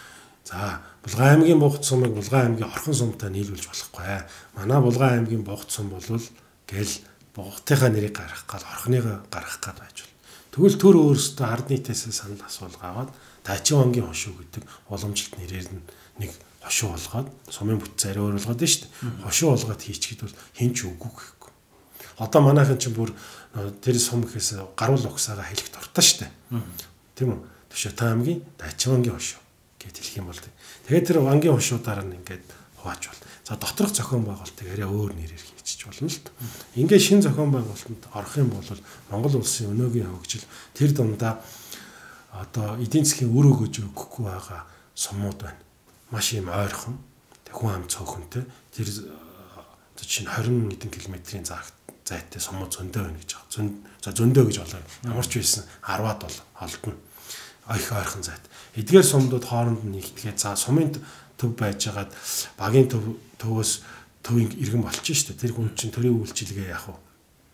За Булган аймгийн Бугт сумыг Булган аймгийн Орхон сумтай нийлүүлж болохгүй. Манай Булган аймгийн Бугт сум болвол гэл Бугтынхаа нэрийг гаргах гал Орхоныгоо гаргах гад байж болно. Тэгвэл төр өөрөөсөө ард нийтээс санал асуулга аваад Даачин вангийн хошуу гэдэг уламжлалт нэрээр нь нэг хошуу болгоод сумын бүтц арай өөрөлгоод нь шүү дээ. Хошуу болгоод хийчихэд бол хэн ч үгүй гэхгүй. Одоо манайхан чинь бүр тэр сум гэхээс гаруул угсаага хэлэх дуртай шүү дээ. Тийм үү? Төшөөтэй аймгийн Даачин вангийн хошуу гэд хэлэх юм бол тэгээд тэр вангийн хошуудаар нь ингээд хувааж бол. За доторх зохион байгуулалтыг арай өөр нэрээр хийчих болно л д. Ингээд шин зохион байгуулалтанд орох юм бол Монгол улсын өнөөгийн хөгжил тэр дундаа одоо эдийн засгийн үр өгөөж өгөхгүй байгаа сумууд байна. Маш юм ойрхон, хүн ам цөөхөнтэй тэр чинь хорин хэдэн километрийн зайтай сумууд зөндөө байна гэж байгаа. Зөн за зөндөө гэж болоо. Ямар ч байсан арваад бол олдно. Их ойрхон зайд. Эдгээр сумдууд хооронд нь нэгтгээ за сумын төв байжгаад багийн төв төвөөс төвийн иргэн болчих шүү дээ. Тэр хүн чинь төрийн үйлчилгээ яах вэ?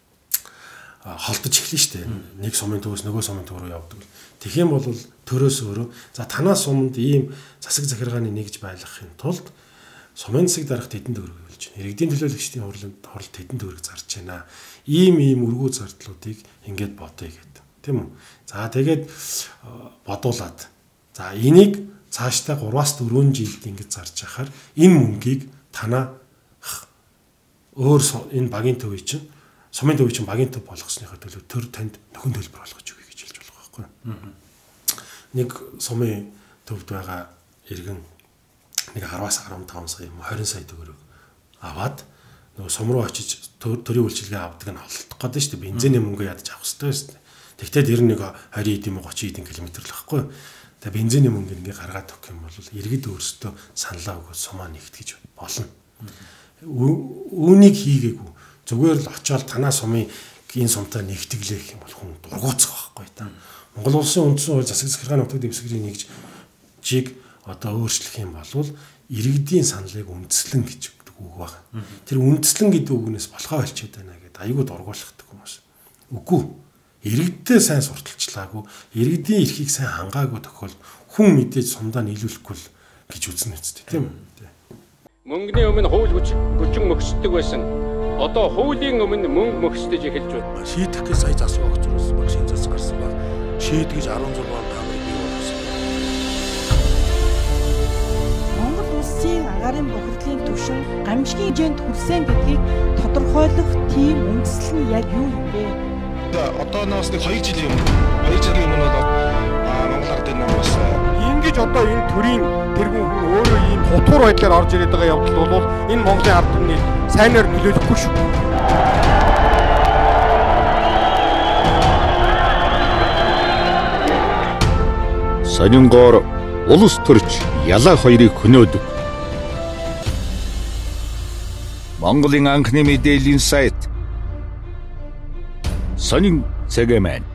Холдож эхлэн шүү дээ. Нэг сумын төвөөс нөгөө сумын төв рүү явдаг. Тэгэх юм бол төрөөс өөрөө за танаа суманд ийм засаг захиргааны нэгж байлгахын тулд сумын засаг дарагт хэдэн төгрөг өгүүлж байна. Иргэдийн төлөөлөгчдийн хурланд хорлолт хэдэн төгрөг зарж байна. Ийм ийм өргөө зардлуудыг ингээд бодъё гэдэг. Тийм үү? За тэгээд бодуулаад за энийг цаашдаа гураваас дөрвөн жилд ингэж зарж яхаар энэ мөнгийг танаа өөр энэ багийн төвийн чинь сумын төвийн чинь багийн төв болгосныхоо төлөө төр танд нөхөн төлбөр болгож өгье гэж хэлж болох байхгүй. Нэг сумын төвд байгаа иргэн нэг араваас арван таван сая юм хорин сая төгрөг аваад нөгөө сум руу очиж төрийн үйлчилгээ авдаг нь холдох гэдэг шүү дээ. Бензиний мөнгө ядаж авах хэрэгтэй шүү дээ. Тэгтээ тэр нэг двадцать эдийн тридцать эдийн километр л байхгүй. Тэгээ бензиний мөнгө ингээ гаргаад өгөх юм бол иргэд өөрсдөө саналаа өгөөд сумаа нэгтгэж болно. Үүнийг хийгээгүй зүгээр л очиод танаа сумын энэ сумтай нэгтгэлэх юм бол хүн дургуутсах байхгүй та. Монгол улсын үндсэн хууль засаг захиргааны нутаг дэвсгэрийн нэгж жиг одоо өөрчлөх юм бол иргэдийн саналыг үндэслэн гэж үг байна. Тэр үндэслэн гэдэг үгнээс болохоо болчиход байна гэдэг аюул дургуулдаг хүмүүс. Үгүй. Иргэдтэй сайн сурталчлаагүй, иргэдийн эрхийг сайн хангаагүй тохиол хүн мэдээж сумдаа нийлүүлэхгүй л гэж үзнэ үстэй тийм үү? Мөнгөний өмнө хууль хүч хүчин мөхсдөг байсан. Одоо хуулийн өмнө мөнгө мөхсдөж эхэлж байна. Шийдэх гэж сая засаг өгч байгаа баг шинэ засаг гарсан баг. Шийдгэж арван зураг он таамаг бий болсон. Монгол улсын агаарын бохирдлын түвшин гамшигын хэмжээнд хүрсэн гэдгийг тодорхойлох тийм үндэслэл нь яг юу юм бэ? Одооноос нэг хоёр жилийн өмнө хоёр жилийн өмнө бол Монгол ардын намаас ингэж одоо энэ төрийн тэргүүн хүн өөрөө ийм хутуур байдлаар орж ирээд байгаа явдал бол энэ Монголын ард түмний сайнаар нөлөөлөхгүй шүү. Сонингоор улс төрч ялаа хоёрыг хөнөөдөг. Монголын анхны мэдээллийн сайт Сонин цэгэмен